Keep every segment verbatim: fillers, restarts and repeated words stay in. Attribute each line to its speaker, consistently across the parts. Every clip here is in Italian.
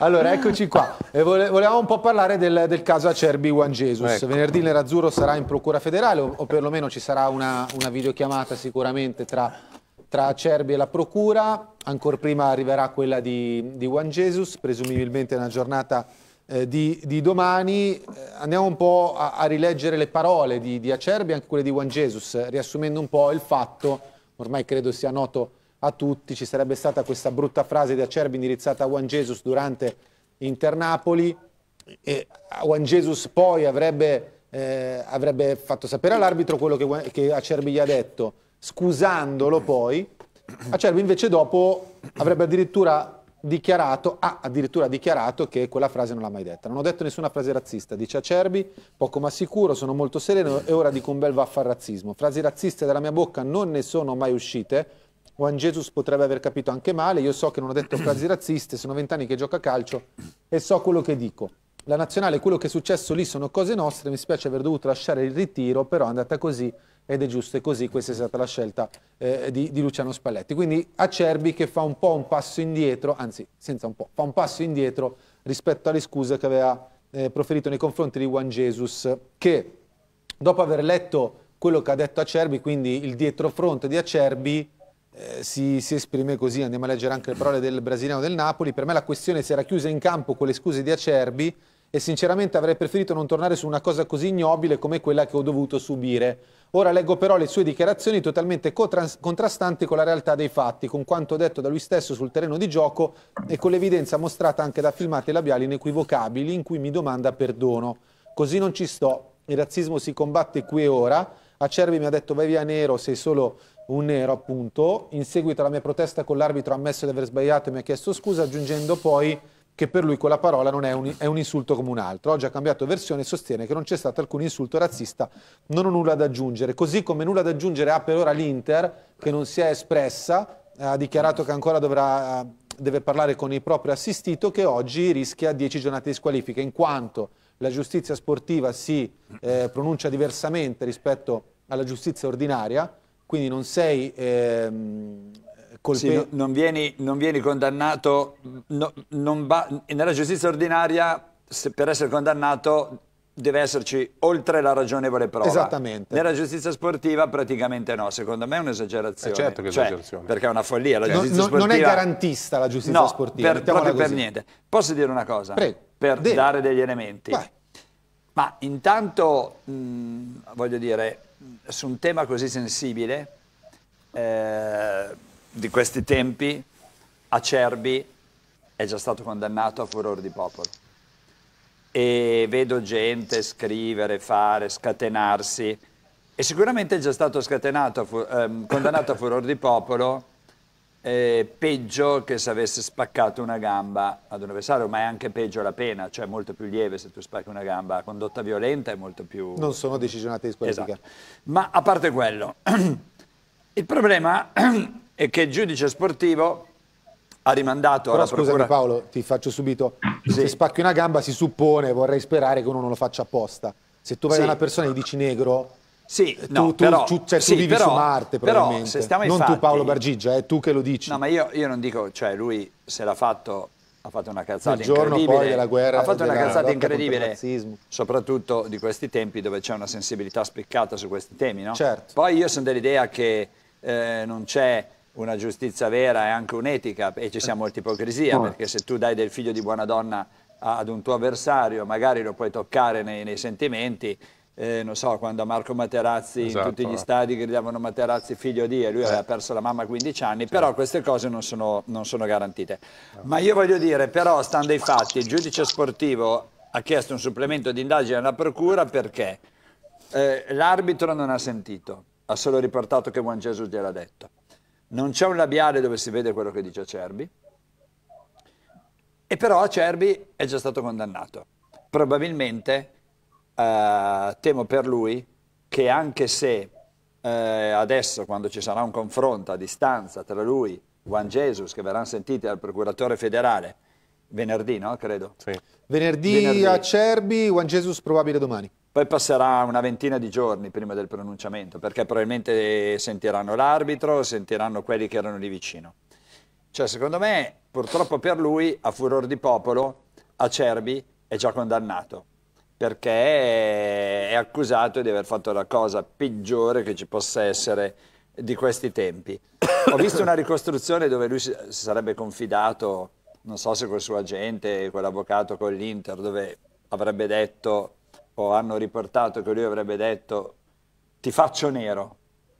Speaker 1: Allora, eccoci qua. E vole volevamo un po' parlare del, del caso Acerbi Juan Jesus. Ecco. Venerdì il Nerazzurro sarà in procura federale, o, o perlomeno ci sarà una, una videochiamata sicuramente tra, tra Acerbi e la procura. Ancora prima arriverà quella di, di Juan Jesus, presumibilmente nella giornata eh, di, di domani. Eh, andiamo un po' a, a rileggere le parole di, di Acerbi e anche quelle di Juan Jesus, riassumendo un po' il fatto, ormai credo sia noto a tutti. Ci sarebbe stata questa brutta frase di Acerbi indirizzata a Juan Jesus durante Inter-Napoli, e Juan Jesus poi avrebbe, eh, avrebbe fatto sapere all'arbitro quello che, che Acerbi gli ha detto, scusandolo poi. Acerbi invece dopo avrebbe addirittura dichiarato, ha addirittura dichiarato che quella frase non l'ha mai detta. Non ho detto nessuna frase razzista, dice Acerbi, poco ma sicuro, sono molto sereno e ora dico un bel vaffa al razzismo. Frasi razziste dalla mia bocca non ne sono mai uscite. Juan Jesus potrebbe aver capito anche male, io so che non ho detto frasi razziste, sono vent'anni che gioco a calcio e so quello che dico. La nazionale, quello che è successo lì sono cose nostre, mi spiace aver dovuto lasciare il ritiro, però è andata così ed è giusto e così, questa è stata la scelta eh, di, di Luciano Spalletti. Quindi Acerbi che fa un po' un passo indietro, anzi senza un po', fa un passo indietro rispetto alle scuse che aveva eh, proferito nei confronti di Juan Jesus, che dopo aver letto quello che ha detto Acerbi, quindi il dietrofront di Acerbi, Eh, si, si esprime così. Andiamo a leggere anche le parole del brasiliano del Napoli. Per me la questione si era chiusa in campo con le scuse di Acerbi e sinceramente avrei preferito non tornare su una cosa così ignobile come quella che ho dovuto subire. Ora leggo però le sue dichiarazioni totalmente contrastanti con la realtà dei fatti, con quanto detto da lui stesso sul terreno di gioco e con l'evidenza mostrata anche da filmati labiali inequivocabili in cui mi domanda perdono. Così non ci sto, il razzismo si combatte qui e ora. Acerbi mi ha detto vai via nero, sei solo un nero appunto. In seguito alla mia protesta con l'arbitro ha ammesso di aver sbagliato e mi ha chiesto scusa, aggiungendo poi che per lui quella parola non è un, è un insulto come un altro. Oggi ha cambiato versione e sostiene che non c'è stato alcun insulto razzista, non ho nulla da aggiungere. Così come nulla da aggiungere ha per ora l'Inter, che non si è espressa, ha dichiarato che ancora dovrà, deve parlare con il proprio assistito, che oggi rischia dieci giornate di squalifica, in quanto la giustizia sportiva si eh, pronuncia diversamente rispetto alla giustizia ordinaria. Quindi non sei ehm, colpevole.
Speaker 2: Sì, no, non, vieni, non vieni condannato, no, non va, nella giustizia ordinaria se per essere condannato deve esserci oltre la ragionevole prova.
Speaker 1: Esattamente.
Speaker 2: Nella giustizia sportiva praticamente no, secondo me è un'esagerazione.
Speaker 3: Eh certo che è
Speaker 2: cioè,
Speaker 3: esagerazione.
Speaker 2: perché è una follia. La
Speaker 1: No,
Speaker 2: giustizia
Speaker 1: no,
Speaker 2: sportiva...
Speaker 1: non è garantista la giustizia
Speaker 2: no,
Speaker 1: sportiva.
Speaker 2: Per, proprio
Speaker 1: così.
Speaker 2: per niente. Posso dire una cosa?
Speaker 1: Prego.
Speaker 2: Per
Speaker 1: Devi.
Speaker 2: dare degli elementi.
Speaker 1: Vai.
Speaker 2: Ma intanto, mh, voglio dire, su un tema così sensibile, eh, di questi tempi, Acerbi è già stato condannato a furor di popolo. E vedo gente scrivere, fare, scatenarsi, e sicuramente è già stato scatenato, ehm, condannato a furor di popolo, eh, peggio che se avesse spaccato una gamba ad un avversario, ma è anche peggio la pena, cioè molto più lieve se tu spacchi una gamba. La condotta violenta è molto più...
Speaker 1: Non sono decisionati di squalifica.
Speaker 2: Esatto. Ma a parte quello, il problema è che il giudice sportivo ha rimandato
Speaker 1: Però
Speaker 2: alla
Speaker 1: scusami
Speaker 2: procura...
Speaker 1: Paolo, ti faccio subito,
Speaker 2: Sì.
Speaker 1: se spacchi una gamba si suppone, vorrei sperare che uno non lo faccia apposta. Se tu vai
Speaker 2: Sì.
Speaker 1: da una persona e gli dici negro,
Speaker 2: Sì,
Speaker 1: tu,
Speaker 2: no,
Speaker 1: tu,
Speaker 2: però,
Speaker 1: tu, cioè, tu
Speaker 2: sì,
Speaker 1: vivi
Speaker 2: però,
Speaker 1: su Marte
Speaker 2: però,
Speaker 1: probabilmente,
Speaker 2: se stiamo ai
Speaker 1: non
Speaker 2: fatti,
Speaker 1: tu Paolo Bargigia, è tu che lo dici.
Speaker 2: No, ma io, io non dico, cioè lui se l'ha fatto, ha fatto una cazzata
Speaker 1: Il giorno
Speaker 2: incredibile.
Speaker 1: poi della guerra,
Speaker 2: ha fatto una
Speaker 1: della
Speaker 2: cazzata
Speaker 1: lotta contro il
Speaker 2: incredibile,
Speaker 1: razzismo.
Speaker 2: soprattutto di questi tempi dove c'è una sensibilità spiccata su questi temi, no?
Speaker 1: Certo.
Speaker 2: Poi io sono dell'idea che eh, non c'è una giustizia vera e anche un'etica, e ci sia molta ipocrisia, perché se tu dai del figlio di buona donna ad un tuo avversario, magari lo puoi toccare nei, nei sentimenti. Eh, non so, quando a Marco Materazzi
Speaker 3: Esatto,
Speaker 2: in tutti gli
Speaker 3: eh.
Speaker 2: stadi gridavano Materazzi figlio di, e lui aveva perso la mamma a quindici anni, però queste cose non sono, non sono garantite. Ma io voglio dire, però, stando ai fatti, il giudice sportivo ha chiesto un supplemento di indagine alla procura perché eh, l'arbitro non ha sentito, ha solo riportato che Juan Jesus gliel'ha detto. Non c'è un labiale dove si vede quello che dice Acerbi, e però Acerbi è già stato condannato. Probabilmente, eh, temo per lui, che anche se eh, adesso, quando ci sarà un confronto a distanza tra lui e Juan Jesus, che verranno sentiti dal procuratore federale, venerdì, no? Credo.
Speaker 3: Sì.
Speaker 1: Venerdì,
Speaker 2: Venerdì.
Speaker 1: Acerbi, Juan Jesus probabile domani.
Speaker 2: Poi passerà una ventina di giorni prima del pronunciamento, perché probabilmente sentiranno l'arbitro, sentiranno quelli che erano lì vicino. Cioè, secondo me, purtroppo per lui, a furor di popolo, Acerbi è già condannato, perché è accusato di aver fatto la cosa peggiore che ci possa essere di questi tempi. Ho visto una ricostruzione dove lui si sarebbe confidato, non so se col suo agente, quell'avvocato con l'Inter, dove avrebbe detto, o hanno riportato che lui avrebbe detto, ti faccio nero.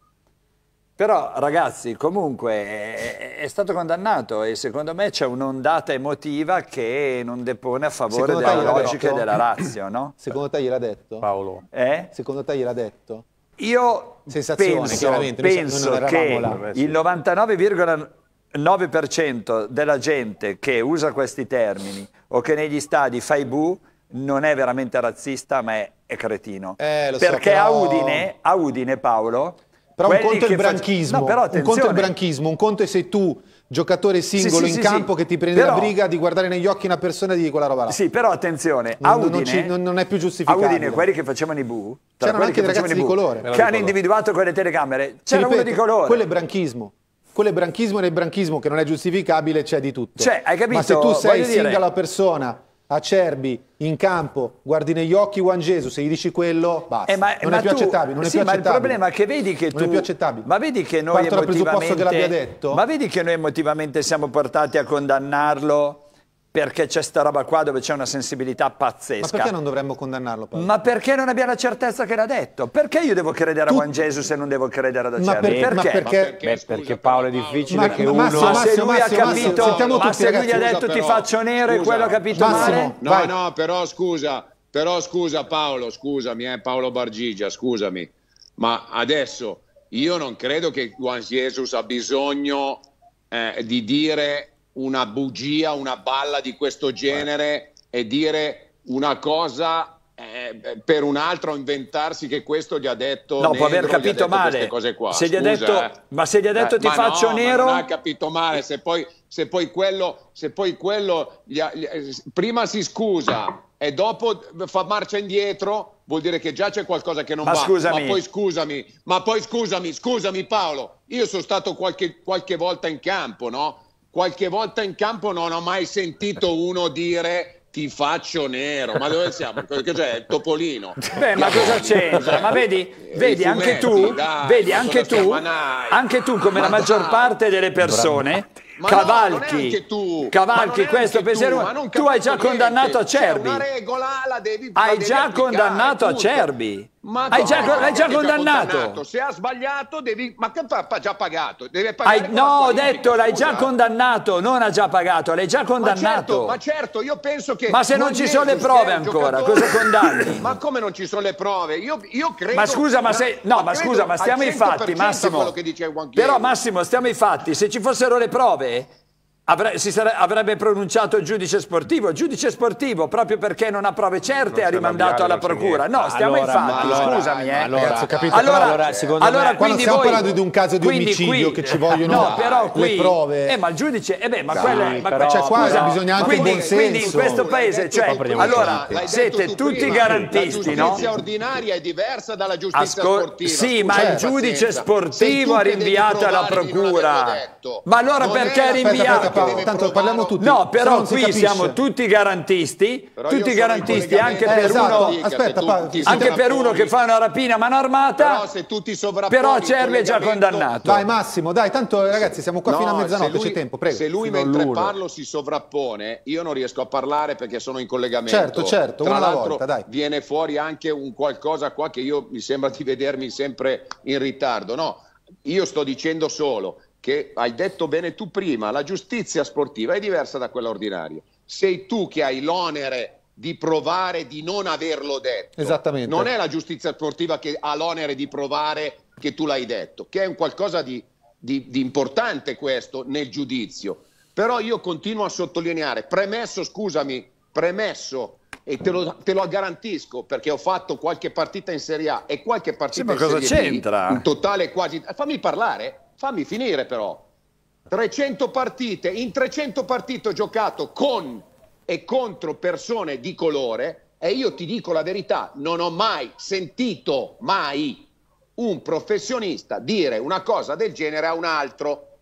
Speaker 2: Però ragazzi, comunque è, è stato condannato e secondo me c'è un'ondata emotiva che non depone a favore della logica e della razio, no?
Speaker 1: Secondo te gliel'ha detto?
Speaker 3: Paolo.
Speaker 2: Eh?
Speaker 1: Secondo te gliel'ha detto?
Speaker 2: Io penso, penso che là. il novantanove virgola nove per cento della gente che usa questi termini o che negli stadi fa i bu non è veramente razzista, ma è, è cretino.
Speaker 1: Eh, lo
Speaker 2: Perché
Speaker 1: so, però...
Speaker 2: a Udine, a Udine, Paolo...
Speaker 1: Però un conto è il branchismo,
Speaker 2: no, però
Speaker 1: un conto è il branchismo, un conto è sei tu, giocatore singolo
Speaker 2: sì, sì,
Speaker 1: in
Speaker 2: sì,
Speaker 1: campo,
Speaker 2: sì.
Speaker 1: che ti prendi
Speaker 2: però...
Speaker 1: la briga di guardare negli occhi una persona e di dire quella roba là.
Speaker 2: Sì, però attenzione,
Speaker 1: non,
Speaker 2: a Udine,
Speaker 1: non, ci, non, non è più giustificabile.
Speaker 2: A Udine quelli che facevano i bu,
Speaker 1: c'erano anche
Speaker 2: che
Speaker 1: ragazzi di
Speaker 2: bu,
Speaker 1: colore.
Speaker 2: Che hanno individuato con le telecamere, c'era uno di colore.
Speaker 1: Quello è branchismo. Quello è branchismo e nel branchismo che non è giustificabile c'è di tutto.
Speaker 2: Cioè, hai capito?
Speaker 1: Ma se tu sei
Speaker 2: dire...
Speaker 1: singola persona... Acerbi in campo, guardi negli occhi Juan Jesus e gli dici quello, basta.
Speaker 2: Eh, ma,
Speaker 1: non
Speaker 2: ma
Speaker 1: è più
Speaker 2: tu,
Speaker 1: accettabile. Non è
Speaker 2: sì,
Speaker 1: più
Speaker 2: ma
Speaker 1: accettabile.
Speaker 2: il problema è che vedi che tu.
Speaker 1: Non è più accettabile.
Speaker 2: Ma vedi che noi
Speaker 1: Parto dal presupposto che l'abbia
Speaker 2: emotivamente.
Speaker 1: detto.
Speaker 2: Ma vedi che noi emotivamente siamo portati a condannarlo perché c'è sta roba qua dove c'è una sensibilità pazzesca.
Speaker 1: Ma perché non dovremmo condannarlo, Paolo?
Speaker 2: Ma perché non abbiamo la certezza che l'ha detto? Perché io devo credere
Speaker 1: tu...
Speaker 2: a Juan Jesus e non devo credere ad Acerbi?
Speaker 1: Ma, per...
Speaker 2: perché?
Speaker 1: ma perché?
Speaker 3: Ma perché, Beh, scusa, perché Paolo è difficile
Speaker 1: ma,
Speaker 3: che
Speaker 1: ma,
Speaker 3: uno...
Speaker 1: Massimo,
Speaker 2: Ma se lui
Speaker 1: Massimo,
Speaker 2: ha capito,
Speaker 1: Massimo,
Speaker 2: ma
Speaker 1: tutti,
Speaker 2: se lui
Speaker 1: ragazzi,
Speaker 2: gli ha detto
Speaker 3: scusa,
Speaker 2: ti
Speaker 3: però,
Speaker 2: faccio nero e
Speaker 3: scusa.
Speaker 2: quello ha capito
Speaker 1: Massimo,
Speaker 2: male?
Speaker 3: No,
Speaker 1: vai.
Speaker 3: no, però scusa, però scusa Paolo, scusami, eh, Paolo Bargigia, scusami, ma adesso io non credo che Juan Jesus ha bisogno eh, di dire una bugia, una balla di questo genere e dire una cosa eh, per un altro, o inventarsi che questo gli ha detto
Speaker 2: no, può aver
Speaker 3: negro,
Speaker 2: capito
Speaker 3: gli ha detto
Speaker 2: male.
Speaker 3: queste cose qua.
Speaker 2: Se gli ha
Speaker 3: Scusa,
Speaker 2: detto,
Speaker 3: eh.
Speaker 2: ma se gli ha detto
Speaker 3: eh,
Speaker 2: ti
Speaker 3: ma
Speaker 2: faccio
Speaker 3: no,
Speaker 2: nero,
Speaker 3: ma non ha capito male. Se poi, se poi quello, se poi quello gli ha, gli, prima si scusa e dopo fa marcia indietro, vuol dire che già c'è qualcosa che non
Speaker 2: ma
Speaker 3: va.
Speaker 2: Scusami.
Speaker 3: Ma poi scusami, ma poi scusami, scusami Paolo, io sono stato qualche, qualche volta in campo, no? Qualche volta in campo non ho mai sentito uno dire ti faccio nero, ma dove siamo? Che c'è il Topolino?
Speaker 2: Beh, ma cosa c'entra? Ma vedi, vedi anche tu,
Speaker 3: dai,
Speaker 2: vedi
Speaker 3: ma
Speaker 2: anche
Speaker 3: cosa
Speaker 2: tu,
Speaker 3: stiamo- ma dai.
Speaker 2: anche tu come
Speaker 3: Ma
Speaker 2: la maggior
Speaker 3: dai.
Speaker 2: parte delle persone
Speaker 3: Ma no, non è
Speaker 2: cavalchi,
Speaker 3: anche tu.
Speaker 2: cavalchi
Speaker 3: Ma non è
Speaker 2: questo
Speaker 3: anche
Speaker 2: pensiero.
Speaker 3: tu, ma non
Speaker 2: Tu hai già
Speaker 3: capisco
Speaker 2: condannato
Speaker 3: niente.
Speaker 2: Acerbi.
Speaker 3: C'è una regola, la devi la
Speaker 2: Hai
Speaker 3: devi
Speaker 2: già
Speaker 3: applicare,
Speaker 2: condannato
Speaker 3: punto.
Speaker 2: Acerbi.
Speaker 3: Ma
Speaker 2: Hai già,
Speaker 3: no,
Speaker 2: l'hai già
Speaker 3: perché
Speaker 2: condannato.
Speaker 3: Se ha sbagliato devi, ma che fa? Ha già pagato, deve pagare
Speaker 2: Hai,
Speaker 3: con la
Speaker 2: no, ho
Speaker 3: qualifica,
Speaker 2: detto l'hai già
Speaker 3: scusa.
Speaker 2: condannato, non ha già pagato, l'hai già
Speaker 3: Ma
Speaker 2: condannato.
Speaker 3: certo, ma certo, io penso che...
Speaker 2: Ma se non
Speaker 3: Juan
Speaker 2: ci sono le
Speaker 3: Jesus,
Speaker 2: prove
Speaker 3: che è un
Speaker 2: ancora,
Speaker 3: giocatore-
Speaker 2: cosa condanni?
Speaker 3: Ma come non ci sono le prove? Io, io credo...
Speaker 2: Ma scusa, ma se no, ma
Speaker 3: credo
Speaker 2: scusa, ma stiamo
Speaker 3: al
Speaker 2: ai fatti,
Speaker 3: cento per cento
Speaker 2: Massimo.
Speaker 3: quello che dice Juan
Speaker 2: Però
Speaker 3: Jesus.
Speaker 2: Massimo, stiamo ai fatti, se ci fossero le prove avre- si sare- avrebbe pronunciato il giudice sportivo, il giudice sportivo proprio perché non ha prove certe
Speaker 3: Non
Speaker 2: ha
Speaker 3: c'è
Speaker 2: rimandato
Speaker 3: labiale,
Speaker 2: alla
Speaker 3: non c'è
Speaker 2: procura.
Speaker 3: niente.
Speaker 2: No, stiamo
Speaker 3: Allora,
Speaker 2: ai fatti,
Speaker 3: ma allora,
Speaker 2: scusami, eh.
Speaker 3: allora,
Speaker 1: Ragazzi, ho capito,
Speaker 2: allora,
Speaker 1: però,
Speaker 3: allora,
Speaker 2: secondo
Speaker 1: allora,
Speaker 2: me,
Speaker 1: qua non
Speaker 2: quindi
Speaker 1: stiamo
Speaker 2: voi-
Speaker 1: parlando di un caso di
Speaker 2: quindi
Speaker 1: omicidio
Speaker 2: qui-
Speaker 1: che ci vogliono
Speaker 2: no, però
Speaker 1: le
Speaker 2: qui,
Speaker 1: prove.
Speaker 2: Eh, ma il giudice, eh beh, ma
Speaker 3: Dai,
Speaker 2: quella ma
Speaker 3: però-
Speaker 1: Cioè, qua
Speaker 2: scusa,
Speaker 1: bisogna anche
Speaker 2: quindi,
Speaker 1: buon senso.
Speaker 2: quindi in questo paese,
Speaker 3: L'hai
Speaker 2: cioè,
Speaker 3: detto tu
Speaker 2: allora
Speaker 3: prima, l'hai
Speaker 2: siete
Speaker 3: detto tu
Speaker 2: tutti
Speaker 3: prima,
Speaker 2: garantisti,
Speaker 3: la
Speaker 2: no?
Speaker 3: giustizia ordinaria è diversa dalla giustizia
Speaker 2: Ascol-
Speaker 3: sportiva.
Speaker 2: sì,
Speaker 3: Scusa,
Speaker 2: ma il
Speaker 3: pazienza.
Speaker 2: giudice
Speaker 3: Sei
Speaker 2: sportivo
Speaker 3: tu
Speaker 2: ha
Speaker 3: che devi
Speaker 2: rinviato alla
Speaker 3: provare di non
Speaker 2: procura.
Speaker 3: averlo detto.
Speaker 2: Ma allora
Speaker 3: Non è
Speaker 2: perché
Speaker 3: la-
Speaker 2: ha
Speaker 1: Aspetta,
Speaker 2: rinviato?
Speaker 1: aspetta, Paolo,
Speaker 3: Deve
Speaker 1: tanto
Speaker 3: provare-
Speaker 1: parliamo tutti.
Speaker 2: No,
Speaker 1: se no
Speaker 2: però
Speaker 1: non si
Speaker 2: qui
Speaker 1: capisce.
Speaker 2: siamo tutti garantisti,
Speaker 3: Però
Speaker 2: tutti
Speaker 3: io sono
Speaker 2: garantisti
Speaker 3: in
Speaker 2: anche
Speaker 3: collegamento
Speaker 2: per
Speaker 1: Eh, esatto.
Speaker 2: uno,
Speaker 1: Aspetta,
Speaker 3: se
Speaker 1: pa-
Speaker 3: tu ti
Speaker 2: anche per uno
Speaker 3: sovrapponi-
Speaker 2: che fa una rapina mano armata,
Speaker 3: Però se tu ti sovrapponi
Speaker 2: però
Speaker 3: il
Speaker 2: Acerbi è già
Speaker 3: collegamento-
Speaker 2: condannato.
Speaker 1: Dai Massimo, dai, tanto ragazzi siamo qua
Speaker 3: No,
Speaker 1: fino a
Speaker 3: se
Speaker 1: mezzanotte,
Speaker 3: lui-
Speaker 1: c'è tempo, prego.
Speaker 3: Se lui
Speaker 1: Fino
Speaker 3: mentre
Speaker 1: all'uno.
Speaker 3: parlo si sovrappone, io non riesco a parlare perché sono in collegamento.
Speaker 1: Certo, certo,
Speaker 3: Tra
Speaker 1: una alla
Speaker 3: l'altro
Speaker 1: volta, dai.
Speaker 3: viene fuori anche un qualcosa qua che io mi sembra di vedermi sempre in ritardo. No, io sto dicendo solo che hai detto bene tu prima, la giustizia sportiva è diversa da quella ordinaria. Sei tu che hai l'onere di provare di non averlo detto.
Speaker 1: Esattamente.
Speaker 3: Non è la giustizia sportiva che ha l'onere di provare che tu l'hai detto, che è un qualcosa di, di, di importante questo nel giudizio. Però io continuo a sottolineare, premesso, scusami, premesso, e te lo, te lo garantisco perché ho fatto qualche partita in Serie A e qualche partita
Speaker 2: Sì, ma
Speaker 3: in
Speaker 2: cosa
Speaker 3: Serie B,
Speaker 2: c'entra?
Speaker 3: in totale quasi... Fammi parlare, fammi finire però. trecento partite, in trecento partite ho giocato con e contro persone di colore e io ti dico la verità, non ho mai sentito, mai, un professionista dire una cosa del genere a un altro.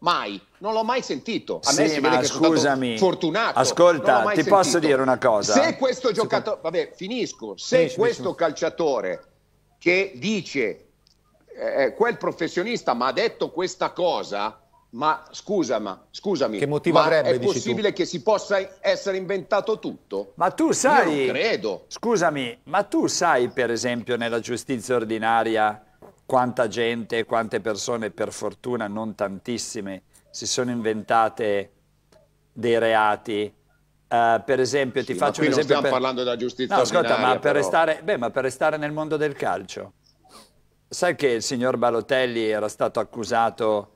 Speaker 3: Mai, non l'ho mai sentito. A
Speaker 2: sì,
Speaker 3: me si vede che
Speaker 2: scusami,
Speaker 3: sono stato fortunato.
Speaker 2: Ascolta, ti
Speaker 3: sentito.
Speaker 2: posso dire una cosa?
Speaker 3: Se questo giocatore, vabbè, finisco, se
Speaker 1: sì,
Speaker 3: questo
Speaker 1: sì.
Speaker 3: calciatore che dice eh, quel professionista mi ha detto questa cosa, ma scusa, ma scusami,
Speaker 1: che motivo
Speaker 3: ma
Speaker 1: avrebbe,
Speaker 3: è
Speaker 1: dici
Speaker 3: possibile
Speaker 1: tu?
Speaker 3: che si possa essere inventato tutto?
Speaker 2: Ma tu sai,
Speaker 3: Io non credo.
Speaker 2: Scusami, ma tu sai per esempio nella giustizia ordinaria quanta gente, quante persone, per fortuna non tantissime, si sono inventate dei reati? Uh, per esempio,
Speaker 3: Sì,
Speaker 2: ti
Speaker 3: ma
Speaker 2: faccio
Speaker 3: qui
Speaker 2: un
Speaker 3: non
Speaker 2: esempio.
Speaker 3: stiamo
Speaker 2: Per...
Speaker 3: parlando della giustizia
Speaker 2: no, ascolta,
Speaker 3: ordinaria,
Speaker 2: ma per,
Speaker 3: però.
Speaker 2: restare, beh, ma per restare nel mondo del calcio, sai che il signor Balotelli era stato accusato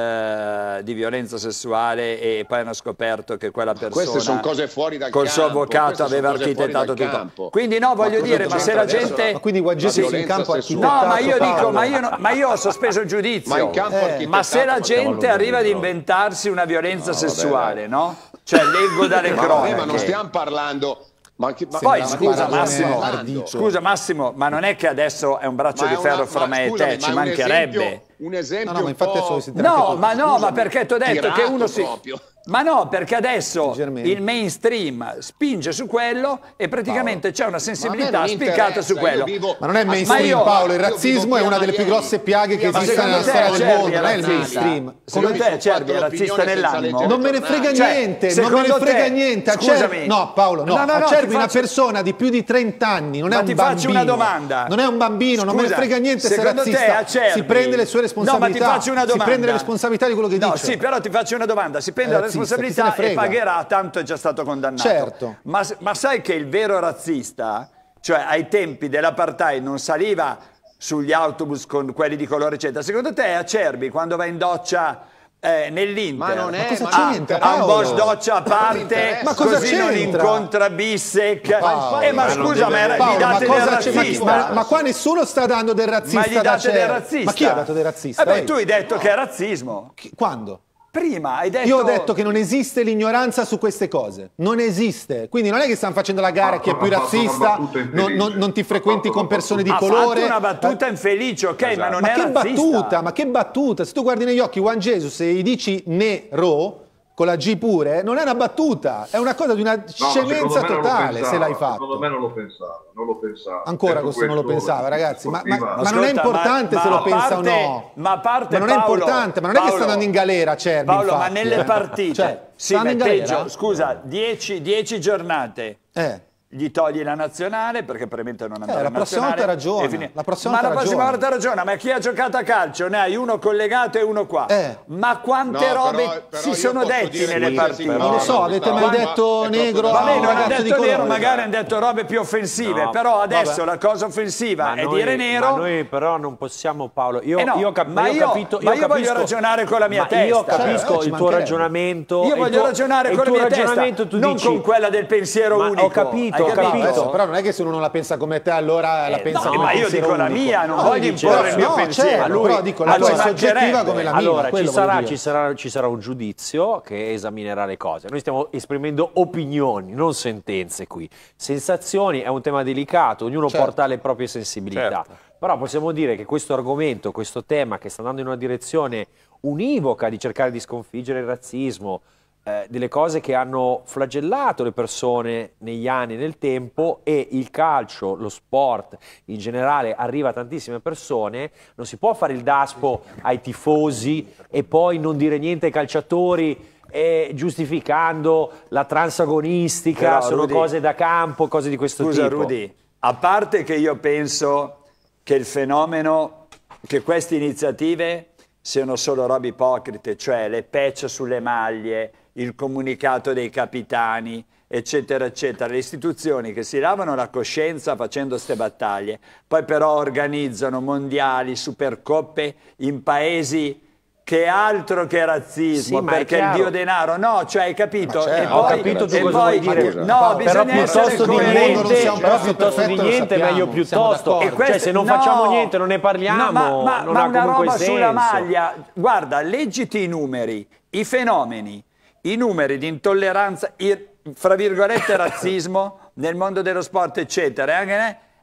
Speaker 2: eh, di violenza sessuale e poi hanno scoperto che quella persona
Speaker 3: Queste sono cose fuori dal
Speaker 2: col
Speaker 3: campo,
Speaker 2: suo avvocato
Speaker 3: queste sono
Speaker 2: aveva
Speaker 3: cose fuori
Speaker 2: architettato
Speaker 3: dal
Speaker 2: tutto.
Speaker 3: campo.
Speaker 2: Quindi no, voglio
Speaker 3: Ma
Speaker 2: dire,
Speaker 3: cosa
Speaker 2: ma se la
Speaker 3: c'entra
Speaker 2: gente...
Speaker 3: adesso
Speaker 1: Ma quindi Juan Jesus
Speaker 3: la
Speaker 1: in
Speaker 3: violenza
Speaker 1: campo ha
Speaker 3: sessuale?
Speaker 2: No, ma io
Speaker 1: Paolo.
Speaker 2: dico, ma io, no- ma io ho sospeso il giudizio.
Speaker 3: Ma in campo
Speaker 1: Eh,
Speaker 3: architettato,
Speaker 2: Ma se la
Speaker 3: ma stiamo
Speaker 2: gente arriva ad
Speaker 3: alludendo.
Speaker 2: inventarsi una violenza
Speaker 3: No, vabbè,
Speaker 2: sessuale,
Speaker 3: dai.
Speaker 2: no? Cioè, leggo dalle
Speaker 3: Ma, vabbè,
Speaker 2: cronache.
Speaker 3: ma non stiamo parlando. Ma, che- ma-
Speaker 2: Poi
Speaker 3: ma
Speaker 1: Sembra
Speaker 3: di
Speaker 2: scusa
Speaker 3: cosa
Speaker 1: paragone
Speaker 3: stiamo
Speaker 2: Massimo,
Speaker 3: parlando?
Speaker 2: scusa Massimo, ma non è che adesso è un braccio
Speaker 3: Ma
Speaker 2: di
Speaker 3: è
Speaker 2: ferro
Speaker 3: una-
Speaker 2: fra
Speaker 3: ma
Speaker 2: me
Speaker 3: scusami,
Speaker 2: e te, ci
Speaker 3: ma è un
Speaker 2: mancherebbe.
Speaker 3: esempio- Un esempio
Speaker 1: No, no, ma
Speaker 3: un
Speaker 1: infatti
Speaker 3: po'...
Speaker 1: adesso lo sentiamo anche
Speaker 2: No,
Speaker 1: tu.
Speaker 2: ma no,
Speaker 3: Scusami,
Speaker 2: ma perché ti ho detto che
Speaker 3: tirato
Speaker 2: uno si...
Speaker 3: proprio.
Speaker 2: Ma no, perché adesso
Speaker 1: Leggermente.
Speaker 2: il mainstream spinge su quello e praticamente c'è una
Speaker 3: Ma a me
Speaker 2: sensibilità
Speaker 3: non
Speaker 2: spiccata
Speaker 3: interessa,
Speaker 2: su quello.
Speaker 3: io vivo-
Speaker 1: Ma non è
Speaker 3: Ma
Speaker 1: mainstream,
Speaker 2: io-
Speaker 1: Paolo, il
Speaker 3: io
Speaker 1: razzismo
Speaker 3: vivo
Speaker 1: è
Speaker 3: qui
Speaker 1: una
Speaker 3: a
Speaker 1: delle più
Speaker 3: Miami.
Speaker 1: grosse piaghe che
Speaker 3: Ma
Speaker 1: esistono nella
Speaker 2: secondo
Speaker 1: storia
Speaker 2: te,
Speaker 1: del
Speaker 2: Cervi,
Speaker 1: mondo, non è il
Speaker 2: razzista?
Speaker 1: mainstream.
Speaker 2: Secondo
Speaker 3: Io
Speaker 2: te,
Speaker 3: mi sono
Speaker 2: Cervi, è
Speaker 3: fatto
Speaker 2: razzista
Speaker 3: l'opinione senza
Speaker 2: nell'animo?
Speaker 3: leggere
Speaker 1: Non me ne frega
Speaker 2: Cioè,
Speaker 1: niente, non me ne
Speaker 2: secondo
Speaker 1: frega
Speaker 2: te-
Speaker 1: niente. A
Speaker 2: scusami.
Speaker 1: Cervi- no, Paolo, no.
Speaker 2: No, no,
Speaker 1: a
Speaker 2: no,
Speaker 1: Cervi
Speaker 2: ti
Speaker 1: una
Speaker 2: faccio-
Speaker 1: persona di più di trenta anni, non
Speaker 2: Ma
Speaker 1: è un
Speaker 2: ti
Speaker 1: bambino.
Speaker 2: faccio una domanda.
Speaker 1: Non è un bambino, non me ne
Speaker 2: Scusa,
Speaker 1: frega niente se è
Speaker 2: secondo te
Speaker 1: razzista.
Speaker 2: a Cervi-
Speaker 1: Si prende le sue responsabilità.
Speaker 2: No, ma ti faccio una
Speaker 1: Si
Speaker 2: domanda.
Speaker 1: prende le responsabilità di quello che
Speaker 2: No,
Speaker 1: dice.
Speaker 2: sì, però ti faccio una domanda. Si prende
Speaker 1: È
Speaker 2: la
Speaker 1: razzista, chi
Speaker 2: responsabilità
Speaker 1: se ne
Speaker 2: e
Speaker 1: frega?
Speaker 2: pagherà, tanto è già stato condannato.
Speaker 1: Certo.
Speaker 2: Ma, ma sai che il vero razzista, cioè ai tempi dell'apartheid non saliva sugli autobus con quelli di colore eccetera. Secondo te a Cervi quando va in doccia eh, nell'Inter
Speaker 3: Ma non è,
Speaker 1: cosa
Speaker 3: ma
Speaker 2: ha,
Speaker 1: c'entra,
Speaker 2: ha un
Speaker 1: Paolo?
Speaker 2: boss doccia a
Speaker 3: Non mi
Speaker 2: parte,
Speaker 3: interessa.
Speaker 1: Ma cosa
Speaker 2: così non
Speaker 1: c'entra?
Speaker 2: incontra Bissek.
Speaker 1: Paolo,
Speaker 2: Eh, ma
Speaker 3: ma non
Speaker 2: scusa,
Speaker 3: deve-
Speaker 2: ma
Speaker 1: Paolo,
Speaker 2: mi
Speaker 1: ma
Speaker 2: date del
Speaker 1: cosa c'è? Ma,
Speaker 2: razzista?
Speaker 1: ma- ma qua nessuno sta dando del razzista
Speaker 2: Ma gli
Speaker 1: da
Speaker 2: date del
Speaker 1: Cervi.
Speaker 2: razzista?
Speaker 1: Ma chi ha dato del razzista?
Speaker 2: Eh beh,
Speaker 1: Lei?
Speaker 2: tu hai detto che è razzismo.
Speaker 1: Chi- Quando?
Speaker 2: Prima hai detto...
Speaker 1: Io ho detto che non esiste l'ignoranza su queste cose, non esiste. Quindi non è che stanno facendo la gara
Speaker 4: Ha
Speaker 1: chi è più
Speaker 4: fatto una
Speaker 1: razzista,
Speaker 4: battuta
Speaker 1: non,
Speaker 4: infelice.
Speaker 1: non- non ti
Speaker 4: Ha
Speaker 1: frequenti
Speaker 4: fatto
Speaker 1: con
Speaker 4: una
Speaker 1: persone di
Speaker 2: ha
Speaker 1: colore.
Speaker 2: fatto una battuta infelice, ok, ma non
Speaker 1: Ma
Speaker 2: è
Speaker 1: che
Speaker 2: razzista.
Speaker 1: battuta, ma che battuta? Se tu guardi negli occhi Juan Jesus e gli dici nero, con la G pure, non è una battuta, è una cosa di una
Speaker 4: No, ma
Speaker 1: scemenza
Speaker 4: secondo me non lo
Speaker 1: totale
Speaker 4: pensava,
Speaker 1: se l'hai
Speaker 4: Secondo
Speaker 1: fatto.
Speaker 4: me non lo pensava, non lo pensava.
Speaker 1: Ancora
Speaker 4: Detto
Speaker 1: questo non lo
Speaker 4: questo,
Speaker 1: pensava, ragazzi, ma, ma-
Speaker 4: sportiva-
Speaker 1: ma non è
Speaker 2: Ascolta,
Speaker 1: importante
Speaker 2: ma-
Speaker 1: se
Speaker 2: ma
Speaker 1: lo
Speaker 2: a
Speaker 1: pensa
Speaker 2: parte-
Speaker 1: o no.
Speaker 2: ma a parte
Speaker 1: non è
Speaker 2: Paolo-
Speaker 1: importante, ma non è che sta
Speaker 2: Paolo-
Speaker 1: andando in galera Cervi,
Speaker 2: Paolo, ma
Speaker 1: infatti,
Speaker 2: nelle
Speaker 1: eh.
Speaker 2: partite,
Speaker 1: Cioè,
Speaker 2: sì,
Speaker 1: sta
Speaker 2: ma
Speaker 1: andando in galera?
Speaker 2: peggio, scusa, dieci, dieci giornate.
Speaker 1: Eh.
Speaker 2: Gli togli la nazionale perché probabilmente non andrà
Speaker 1: Eh, la
Speaker 2: in
Speaker 1: prossima
Speaker 2: nazionale.
Speaker 1: volta ragiona,
Speaker 2: e fini-
Speaker 1: la prossima
Speaker 2: ma
Speaker 1: volta
Speaker 2: la prossima
Speaker 1: ragiona.
Speaker 2: volta ragiona, ma chi ha giocato a calcio ne hai uno collegato e uno qua.
Speaker 1: Eh.
Speaker 2: Ma quante
Speaker 3: No,
Speaker 2: robe
Speaker 3: però- però
Speaker 2: si
Speaker 3: io
Speaker 2: sono
Speaker 3: posso
Speaker 2: detti
Speaker 3: dire
Speaker 2: nelle
Speaker 3: qualsiasi
Speaker 2: partite?
Speaker 1: Non lo so,
Speaker 3: cosa,
Speaker 1: avete
Speaker 3: questa
Speaker 1: mai
Speaker 3: roba
Speaker 1: detto
Speaker 3: è
Speaker 1: negro
Speaker 3: proprio-
Speaker 2: Va bene,
Speaker 1: un
Speaker 2: non hanno
Speaker 1: ragazzo di
Speaker 2: detto nero,
Speaker 1: colore?
Speaker 2: magari hanno detto robe più offensive,
Speaker 5: No,
Speaker 2: però adesso
Speaker 1: vabbè.
Speaker 2: la cosa offensiva
Speaker 5: Ma
Speaker 2: è
Speaker 5: noi-
Speaker 2: dire nero.
Speaker 5: Ma noi però non possiamo, Paolo. Io,
Speaker 2: Eh no,
Speaker 5: io ho cap-
Speaker 2: ma
Speaker 5: io ho
Speaker 2: io-
Speaker 5: capito,
Speaker 2: ma
Speaker 5: io
Speaker 2: io voglio
Speaker 5: capisco-
Speaker 2: ragionare con la mia
Speaker 5: ma Io
Speaker 2: testa.
Speaker 5: capisco
Speaker 1: Cioè, ci
Speaker 5: il tuo
Speaker 1: mancherebbe.
Speaker 5: ragionamento.
Speaker 2: Io
Speaker 5: e il
Speaker 2: voglio
Speaker 5: tuo-
Speaker 2: ragionare
Speaker 5: e il
Speaker 2: con la
Speaker 5: tuo
Speaker 2: mia testa,
Speaker 5: ragionamento tu
Speaker 2: non
Speaker 5: dici,
Speaker 2: con quella del pensiero
Speaker 5: Ma ho
Speaker 2: unico.
Speaker 5: capito,
Speaker 2: Hai
Speaker 5: ho capito.
Speaker 1: Adesso, però non è che se uno non la pensa come te allora la
Speaker 2: Eh,
Speaker 1: pensa
Speaker 2: no,
Speaker 1: come
Speaker 2: ma io
Speaker 1: pensiero
Speaker 2: dico la
Speaker 1: unico.
Speaker 2: mia, non
Speaker 1: No,
Speaker 2: voglio
Speaker 1: dice-
Speaker 2: imporre il mio
Speaker 1: no,
Speaker 2: pensiero.
Speaker 1: certo,
Speaker 2: A lui-
Speaker 1: però dico, la
Speaker 2: ma
Speaker 1: tua
Speaker 2: ci
Speaker 1: è soggettiva
Speaker 2: mancherebbe.
Speaker 1: come la mia.
Speaker 5: Allora, ci
Speaker 1: quello
Speaker 5: sarà,
Speaker 1: voglio dire.
Speaker 5: ci, sarà, ci sarà un giudizio che esaminerà le cose. Noi stiamo esprimendo opinioni, non sentenze qui. Sensazioni è un tema delicato, ognuno
Speaker 1: Certo.
Speaker 5: porta le proprie sensibilità.
Speaker 2: Certo.
Speaker 5: Però possiamo dire che questo argomento, questo tema che sta andando in una direzione univoca di cercare di sconfiggere il razzismo, eh, delle cose che hanno flagellato le persone negli anni e nel tempo, e il calcio, lo sport in generale arriva a tantissime persone, non si può fare il daspo ai tifosi e poi non dire niente ai calciatori eh, giustificando la transagonistica,
Speaker 2: Però,
Speaker 5: sono
Speaker 2: Rudy,
Speaker 5: cose da campo, cose di questo
Speaker 2: Scusa
Speaker 5: tipo.
Speaker 2: Rudy, a parte che io penso che il fenomeno, che queste iniziative siano solo robe ipocrite, cioè le patch sulle maglie, il comunicato dei capitani, eccetera, eccetera, le istituzioni che si lavano la coscienza facendo ste battaglie, poi però organizzano mondiali, supercoppe in paesi che altro che razzismo,
Speaker 5: Sì, ma è
Speaker 2: perché il
Speaker 5: chiaro.
Speaker 2: dio denaro, no, cioè hai capito?
Speaker 1: Ma certo,
Speaker 2: e
Speaker 1: ho
Speaker 2: poi,
Speaker 5: capito tu
Speaker 2: e
Speaker 5: cosa
Speaker 2: poi-
Speaker 5: vuoi dire.
Speaker 2: no,
Speaker 1: Però
Speaker 2: bisogna essere
Speaker 5: piuttosto di
Speaker 1: coerenti.
Speaker 2: coerenti.
Speaker 1: Non
Speaker 5: niente,
Speaker 1: siamo
Speaker 5: però
Speaker 1: proprio
Speaker 5: piuttosto di
Speaker 1: perfetto, lo
Speaker 5: niente è
Speaker 1: sappiamo,
Speaker 5: meglio
Speaker 1: siamo
Speaker 5: piuttosto.
Speaker 1: d'accordo.
Speaker 2: E queste-
Speaker 5: Cioè, se non
Speaker 2: no,
Speaker 5: facciamo niente, non ne parliamo,
Speaker 2: no, ma, ma-
Speaker 5: non
Speaker 2: ma
Speaker 5: ha
Speaker 2: una
Speaker 5: comunque
Speaker 2: roba
Speaker 5: senso.
Speaker 2: sulla maglia, guarda, leggiti i numeri, i fenomeni, i numeri di intolleranza, i- fra virgolette razzismo nel mondo dello sport, eccetera, e anche,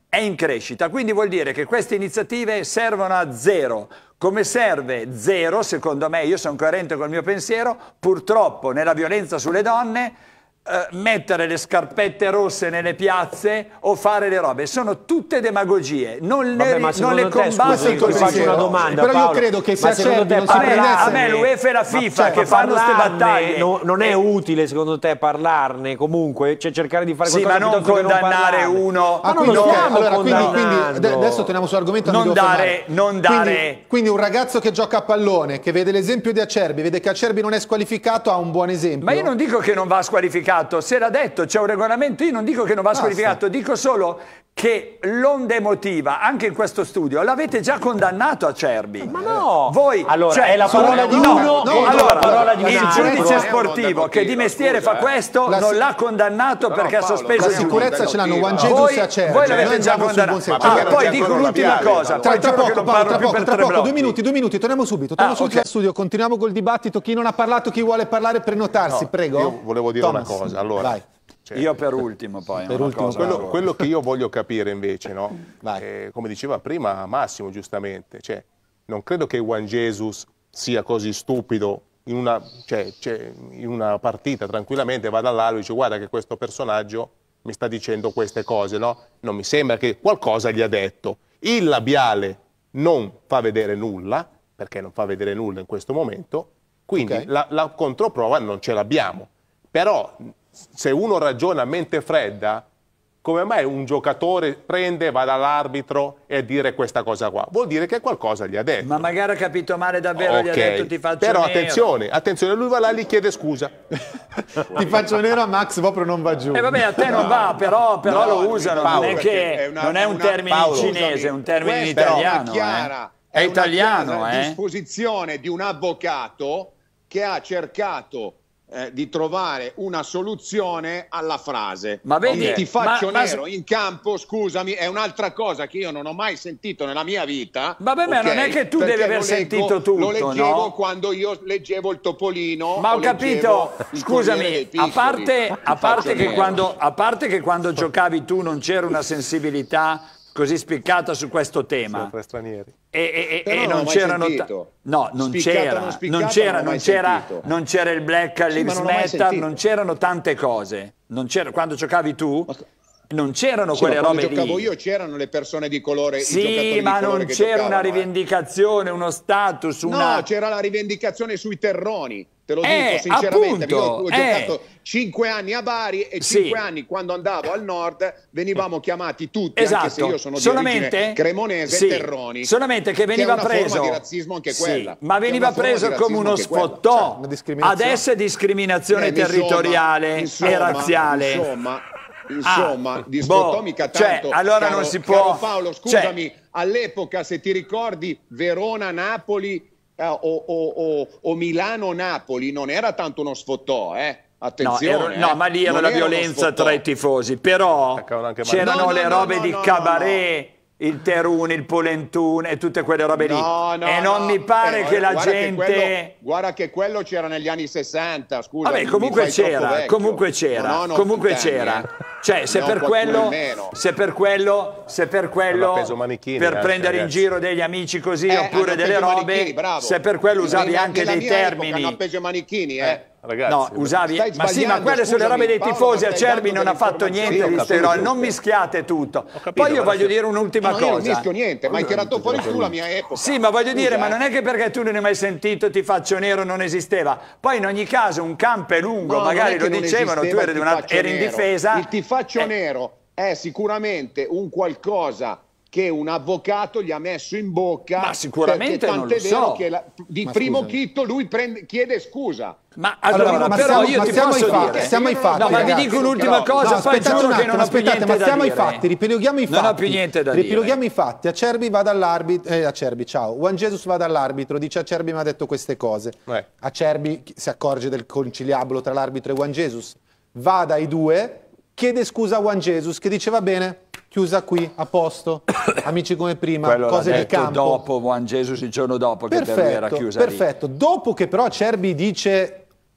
Speaker 2: è in crescita, quindi vuol dire che queste iniziative servono a zero. Come serve zero, secondo me, io sono coerente col mio pensiero, purtroppo nella violenza sulle donne, eh, mettere le scarpette rosse nelle piazze o fare le robe, sono tutte demagogie, non
Speaker 5: Vabbè,
Speaker 2: le,
Speaker 5: ma
Speaker 2: non le
Speaker 5: te,
Speaker 2: combatto
Speaker 5: scusi,
Speaker 2: così.
Speaker 5: ti faccio una domanda,
Speaker 1: però
Speaker 5: Paolo,
Speaker 1: io credo che se
Speaker 5: ma
Speaker 1: a
Speaker 5: secondo
Speaker 1: Cerbi
Speaker 5: te
Speaker 1: non si
Speaker 2: A me,
Speaker 1: prendesse...
Speaker 2: a me l'UEFA e la FIFA
Speaker 5: cioè,
Speaker 2: che fanno queste
Speaker 5: parlarne,
Speaker 2: battaglie.
Speaker 5: no, non è
Speaker 2: e-
Speaker 5: utile secondo te parlarne comunque? Cioè cercare di fare
Speaker 2: Sì,
Speaker 5: qualcosa
Speaker 2: ma non
Speaker 5: piuttosto che
Speaker 2: condannare
Speaker 5: parlarne.
Speaker 2: uno.
Speaker 1: Ah,
Speaker 5: Ma non
Speaker 1: quindi,
Speaker 5: lo
Speaker 1: ok,
Speaker 5: stiamo
Speaker 1: allora, quindi, quindi
Speaker 5: condannando.
Speaker 1: ade- adesso torniamo sull'argomento.
Speaker 2: Non
Speaker 1: mi devo
Speaker 2: dare-
Speaker 1: fermare.
Speaker 2: non
Speaker 1: Quindi-
Speaker 2: dare-
Speaker 1: Quindi, un ragazzo che gioca a pallone, che vede l'esempio di Acerbi, vede che Acerbi non è squalificato, ha un buon esempio.
Speaker 2: Ma io non dico che non va squalificato, se l'ha detto, c'è un regolamento, io non dico che non va
Speaker 1: Basta.
Speaker 2: squalificato, dico solo che l'onda emotiva, anche in questo studio, l'avete già condannato a Cerbi.
Speaker 5: Ma no!
Speaker 2: Voi,
Speaker 5: Allora,
Speaker 2: cioè,
Speaker 5: è la parola
Speaker 2: no,
Speaker 5: di
Speaker 2: no,
Speaker 5: uno
Speaker 2: no,
Speaker 5: contro
Speaker 2: allora,
Speaker 5: la parola di un
Speaker 2: il
Speaker 5: altro.
Speaker 2: giudice
Speaker 3: Non è un'onda
Speaker 2: sportivo che di
Speaker 3: emotiva,
Speaker 2: mestiere
Speaker 3: scusa,
Speaker 2: fa
Speaker 3: eh.
Speaker 2: questo
Speaker 1: La
Speaker 2: non
Speaker 1: si-
Speaker 2: l'ha condannato
Speaker 3: Però,
Speaker 2: perché ha
Speaker 3: Paolo,
Speaker 2: sospeso
Speaker 1: La
Speaker 2: il giudizio.
Speaker 1: sicurezza ce l'hanno Juan
Speaker 3: Voi-
Speaker 1: Jesus e
Speaker 2: Voi,
Speaker 1: Acerbi.
Speaker 2: voi
Speaker 1: Noi
Speaker 2: l'avete già
Speaker 1: andiamo sul buon
Speaker 2: condannato.
Speaker 1: senso.
Speaker 3: Ma
Speaker 2: Ah,
Speaker 3: perché
Speaker 2: poi
Speaker 3: c'è
Speaker 2: dico
Speaker 3: quello
Speaker 2: l'ultima
Speaker 3: labiale,
Speaker 2: cosa,
Speaker 3: allora.
Speaker 1: Tra,
Speaker 2: poi
Speaker 1: tra
Speaker 2: giuro che
Speaker 1: poco,
Speaker 2: non
Speaker 1: Paolo,
Speaker 2: parlo
Speaker 1: tra
Speaker 2: più
Speaker 1: poco,
Speaker 2: per
Speaker 1: tra
Speaker 2: tre
Speaker 1: poco, due
Speaker 2: blocchi.
Speaker 1: minuti, due minuti, torniamo subito, torniamo
Speaker 2: Ah,
Speaker 1: subito
Speaker 2: ok.
Speaker 1: al studio, continuiamo col dibattito, chi non ha parlato, chi vuole parlare, prenotarsi,
Speaker 4: No,
Speaker 1: prego.
Speaker 4: io volevo dire
Speaker 1: Thomas,
Speaker 4: una cosa, allora.
Speaker 1: vai.
Speaker 4: Cioè,
Speaker 2: Io per ultimo poi.
Speaker 1: Per
Speaker 2: una
Speaker 1: ultimo,
Speaker 2: cosa-
Speaker 4: quello, quello che io voglio capire invece, no?
Speaker 1: Vai.
Speaker 4: Eh, come diceva prima Massimo giustamente, cioè, non credo che Juan Jesus sia così stupido in una, cioè, cioè, in una partita tranquillamente vada all'arbitro e dice guarda che questo personaggio mi sta dicendo queste cose, no? Non mi sembra che qualcosa gli ha detto. Il labiale non fa vedere nulla, perché non fa vedere nulla in questo momento, quindi
Speaker 1: Ok.
Speaker 4: la, la controprova non ce l'abbiamo. Però se uno ragiona a mente fredda, come mai un giocatore prende, va dall'arbitro e dire questa cosa qua? Vuol dire che qualcosa gli ha detto.
Speaker 2: Ma magari ha capito male davvero, gli ha
Speaker 4: Ok,
Speaker 2: detto ti faccio
Speaker 4: però
Speaker 2: nero.
Speaker 4: attenzione, attenzione, lui va là e gli chiede scusa.
Speaker 1: Ti faccio nero a Max, proprio non va giù.
Speaker 2: E vabbè, a te non va, però, però
Speaker 3: No,
Speaker 2: lo usano,
Speaker 3: Paolo,
Speaker 2: non è
Speaker 3: perché
Speaker 2: che
Speaker 3: è una-
Speaker 2: non è un
Speaker 3: una-
Speaker 2: termine
Speaker 3: Paolo,
Speaker 2: in cinese, è
Speaker 3: scusami,
Speaker 2: un termine in
Speaker 3: questa è una
Speaker 2: italiano.
Speaker 3: chiara-
Speaker 2: eh. È
Speaker 3: una
Speaker 2: italiano,
Speaker 3: chiara
Speaker 2: eh.
Speaker 3: disposizione di un avvocato che ha cercato eh, di trovare una soluzione alla frase.
Speaker 2: Ma vedi,
Speaker 3: Il ti faccio
Speaker 2: ma- ma-
Speaker 3: nero in campo, scusami, è un'altra cosa che io non ho mai sentito nella mia vita.
Speaker 2: Vabbè, ma
Speaker 3: ok?
Speaker 2: non è che tu
Speaker 3: Perché
Speaker 2: devi aver
Speaker 3: lo leggo-
Speaker 2: sentito tutto,
Speaker 3: Lo leggevo
Speaker 2: no?
Speaker 3: quando io leggevo il Topolino.
Speaker 2: Ma ho
Speaker 3: o
Speaker 2: capito,
Speaker 3: leggevo il Corriere
Speaker 2: scusami,
Speaker 3: dei
Speaker 2: a
Speaker 3: Piccoli.
Speaker 2: parte, a
Speaker 3: Ti
Speaker 2: parte
Speaker 3: faccio
Speaker 2: che
Speaker 3: nero.
Speaker 2: quando, a parte che quando giocavi tu non c'era una sensibilità così spiccata su questo tema.
Speaker 4: Tre stranieri.
Speaker 2: E, e- e-
Speaker 3: Però
Speaker 2: e
Speaker 3: non
Speaker 2: non
Speaker 3: l'ho mai
Speaker 2: c'erano ta-
Speaker 3: sentito.
Speaker 2: no, non
Speaker 3: Spiccata o
Speaker 2: c'era,
Speaker 3: non spiccata,
Speaker 2: non c'era,
Speaker 3: non l'ho
Speaker 2: non
Speaker 3: mai
Speaker 2: c'era,
Speaker 3: sentito.
Speaker 2: non c'era il Black
Speaker 3: Sì,
Speaker 2: Lives
Speaker 3: ma non l'ho mai
Speaker 2: Matter,
Speaker 3: sentito.
Speaker 2: non c'erano tante cose. Non c'era, quando giocavi tu non c'erano
Speaker 3: Sì,
Speaker 2: quelle
Speaker 3: ma quando
Speaker 2: robe
Speaker 3: giocavo
Speaker 2: lì.
Speaker 3: io c'erano le persone di colore, i giocatori
Speaker 2: Sì,
Speaker 3: di
Speaker 2: ma
Speaker 3: colore
Speaker 2: non
Speaker 3: che
Speaker 2: c'era una
Speaker 3: giocavano, eh.
Speaker 2: rivendicazione, uno status, una...
Speaker 3: No, c'era la rivendicazione sui terroni, te lo
Speaker 2: Eh,
Speaker 3: dico sinceramente.
Speaker 2: appunto,
Speaker 3: io ho
Speaker 2: eh.
Speaker 3: giocato cinque anni a Bari e
Speaker 2: Sì.
Speaker 3: cinque anni quando andavo al nord venivamo chiamati tutti, anche se
Speaker 2: Esatto,
Speaker 3: io sono di
Speaker 2: solamente
Speaker 3: origine cremonese,
Speaker 2: sì,
Speaker 3: terroni.
Speaker 2: solamente che veniva
Speaker 3: è una
Speaker 2: preso
Speaker 3: forma di razzismo anche
Speaker 2: sì,
Speaker 3: quella.
Speaker 2: ma
Speaker 3: Che è
Speaker 2: veniva
Speaker 3: una forma
Speaker 2: preso
Speaker 3: di
Speaker 2: come
Speaker 3: razzismo
Speaker 2: uno
Speaker 3: anche quella.
Speaker 2: sfottò.
Speaker 1: Cioè, una discriminazione.
Speaker 2: Adesso è discriminazione
Speaker 3: Eh, insomma,
Speaker 2: territoriale
Speaker 3: insomma,
Speaker 2: e razziale.
Speaker 3: Insomma, insomma,
Speaker 2: Ah,
Speaker 3: di
Speaker 2: boh,
Speaker 3: sfottò mica
Speaker 2: cioè,
Speaker 3: tanto.
Speaker 2: allora
Speaker 3: caro-
Speaker 2: non si
Speaker 3: caro
Speaker 2: può-
Speaker 3: Paolo,
Speaker 2: cioè-
Speaker 3: scusami, all'epoca se ti ricordi Verona-Napoli eh, o, o- o- o Milano-Napoli non era tanto uno sfottò, eh?
Speaker 2: No,
Speaker 3: Attenzione,
Speaker 2: era- no,
Speaker 3: eh.
Speaker 2: ma lì era
Speaker 3: Non
Speaker 2: la
Speaker 3: uno
Speaker 2: violenza
Speaker 3: sfottò.
Speaker 2: tra i tifosi, però
Speaker 4: Attaccavano anche
Speaker 2: c'erano
Speaker 3: No, no,
Speaker 2: le
Speaker 3: no,
Speaker 2: robe
Speaker 3: no,
Speaker 2: di
Speaker 3: no, no,
Speaker 2: cabaret, il Terun, il Polentun e tutte quelle robe lì.
Speaker 3: No, no,
Speaker 2: e non
Speaker 3: no.
Speaker 2: mi pare
Speaker 3: Eh,
Speaker 2: che la
Speaker 3: guarda
Speaker 2: gente...
Speaker 3: quello- guarda che quello c'era negli anni sessanta, scusa.
Speaker 2: Vabbè,
Speaker 3: mi
Speaker 2: comunque
Speaker 3: fai troppo
Speaker 2: c'era,
Speaker 3: vecchio.
Speaker 2: comunque c'era,
Speaker 3: Non ho
Speaker 2: comunque
Speaker 3: ottanta
Speaker 2: c'era.
Speaker 3: anni, eh.
Speaker 2: Cioè, se
Speaker 3: Ne ho
Speaker 2: per
Speaker 3: qualcuno
Speaker 2: quello,
Speaker 3: in meno.
Speaker 2: se per quello, se per quello,
Speaker 4: Aveva preso Manichini
Speaker 2: per
Speaker 4: anche,
Speaker 2: prendere in
Speaker 4: ragazzi.
Speaker 2: giro degli amici così,
Speaker 3: Eh,
Speaker 2: oppure
Speaker 3: hanno
Speaker 2: delle
Speaker 3: preso
Speaker 2: robe,
Speaker 3: Manichini, bravo.
Speaker 2: se per quello usavi
Speaker 3: Nella-
Speaker 2: anche
Speaker 3: nella
Speaker 2: dei
Speaker 3: mia epoca
Speaker 2: termini.
Speaker 3: hanno preso Manichini, eh.
Speaker 4: Ragazzi,
Speaker 2: No, usavi,
Speaker 3: Stai
Speaker 2: ma sì, ma
Speaker 3: sbagliando,
Speaker 2: quelle sulle
Speaker 3: scusami,
Speaker 2: robe dei
Speaker 3: Paolo,
Speaker 2: tifosi
Speaker 3: ma
Speaker 2: a
Speaker 3: stai
Speaker 2: Cerbi
Speaker 3: dando
Speaker 2: non ha
Speaker 3: delle
Speaker 2: fatto niente
Speaker 3: informazioni.
Speaker 2: di
Speaker 4: Sì, ho
Speaker 2: steroi,
Speaker 4: capito.
Speaker 2: non mischiate tutto.
Speaker 4: capito,
Speaker 2: Poi io
Speaker 4: ma
Speaker 2: voglio
Speaker 4: se-
Speaker 2: dire un'ultima
Speaker 3: No, io non
Speaker 2: cosa.
Speaker 3: mischio niente, ma hai tirato fuori tu la mia epoca.
Speaker 2: Sì, ma voglio
Speaker 3: Scusa,
Speaker 2: dire, ma
Speaker 3: eh.
Speaker 2: non è che perché tu non hai mai sentito Ti faccio nero non esisteva. Poi in ogni caso un campo è lungo,
Speaker 3: No, non
Speaker 2: magari
Speaker 3: è
Speaker 2: lo
Speaker 3: che non
Speaker 2: dicevano, tu
Speaker 3: esisteva
Speaker 2: eri,
Speaker 3: il
Speaker 2: di
Speaker 3: ti
Speaker 2: una-
Speaker 3: faccio
Speaker 2: eri in
Speaker 3: nero.
Speaker 2: difesa.
Speaker 3: Il ti faccio
Speaker 2: Eh,
Speaker 3: nero è sicuramente un qualcosa che un avvocato gli ha messo in bocca.
Speaker 2: Ma sicuramente
Speaker 3: perché
Speaker 2: non
Speaker 3: tant'è
Speaker 2: lo
Speaker 3: vero
Speaker 2: so.
Speaker 3: che la- di
Speaker 1: Ma
Speaker 3: primo
Speaker 1: scusami.
Speaker 3: chitto lui prende- chiede scusa.
Speaker 2: Ma allora,
Speaker 1: Allora, ma
Speaker 2: però
Speaker 1: siamo-
Speaker 2: io
Speaker 1: ma
Speaker 2: ti
Speaker 1: siamo
Speaker 2: posso
Speaker 1: ai fatti,
Speaker 2: dire.
Speaker 1: siamo ai
Speaker 3: Io non-
Speaker 1: fatti,
Speaker 2: No, ma vi
Speaker 1: ragazzi.
Speaker 2: dico un'ultima
Speaker 3: No,
Speaker 2: cosa,
Speaker 1: No,
Speaker 2: poi
Speaker 1: aspettate
Speaker 2: giuro
Speaker 1: un
Speaker 2: che non
Speaker 1: attimo,
Speaker 2: ho più
Speaker 1: aspettate,
Speaker 2: niente
Speaker 1: ma
Speaker 2: da
Speaker 1: stiamo ai
Speaker 2: dire.
Speaker 1: fatti, ripiloghiamo i
Speaker 2: Non
Speaker 1: fatti.
Speaker 2: ho più niente da dire.
Speaker 1: Ripiloghiamo i fatti. Acerbi va dall'arbitro, eh, Acerbi, ciao. Juan Jesus va dall'arbitro, dice Acerbi mi ha detto queste cose.
Speaker 4: Eh.
Speaker 1: Acerbi si accorge del conciliabolo tra l'arbitro e Juan Jesus, va dai due, chiede scusa a Juan Jesus che dice va bene, chiusa qui, a posto, amici come prima,
Speaker 2: Quello l'ha
Speaker 1: cose di
Speaker 2: detto
Speaker 1: campo.
Speaker 2: dopo Juan Jesus il giorno dopo che per lui era
Speaker 1: Perfetto,
Speaker 2: chiusa lì.
Speaker 1: perfetto. Dopo che però Acerbi dice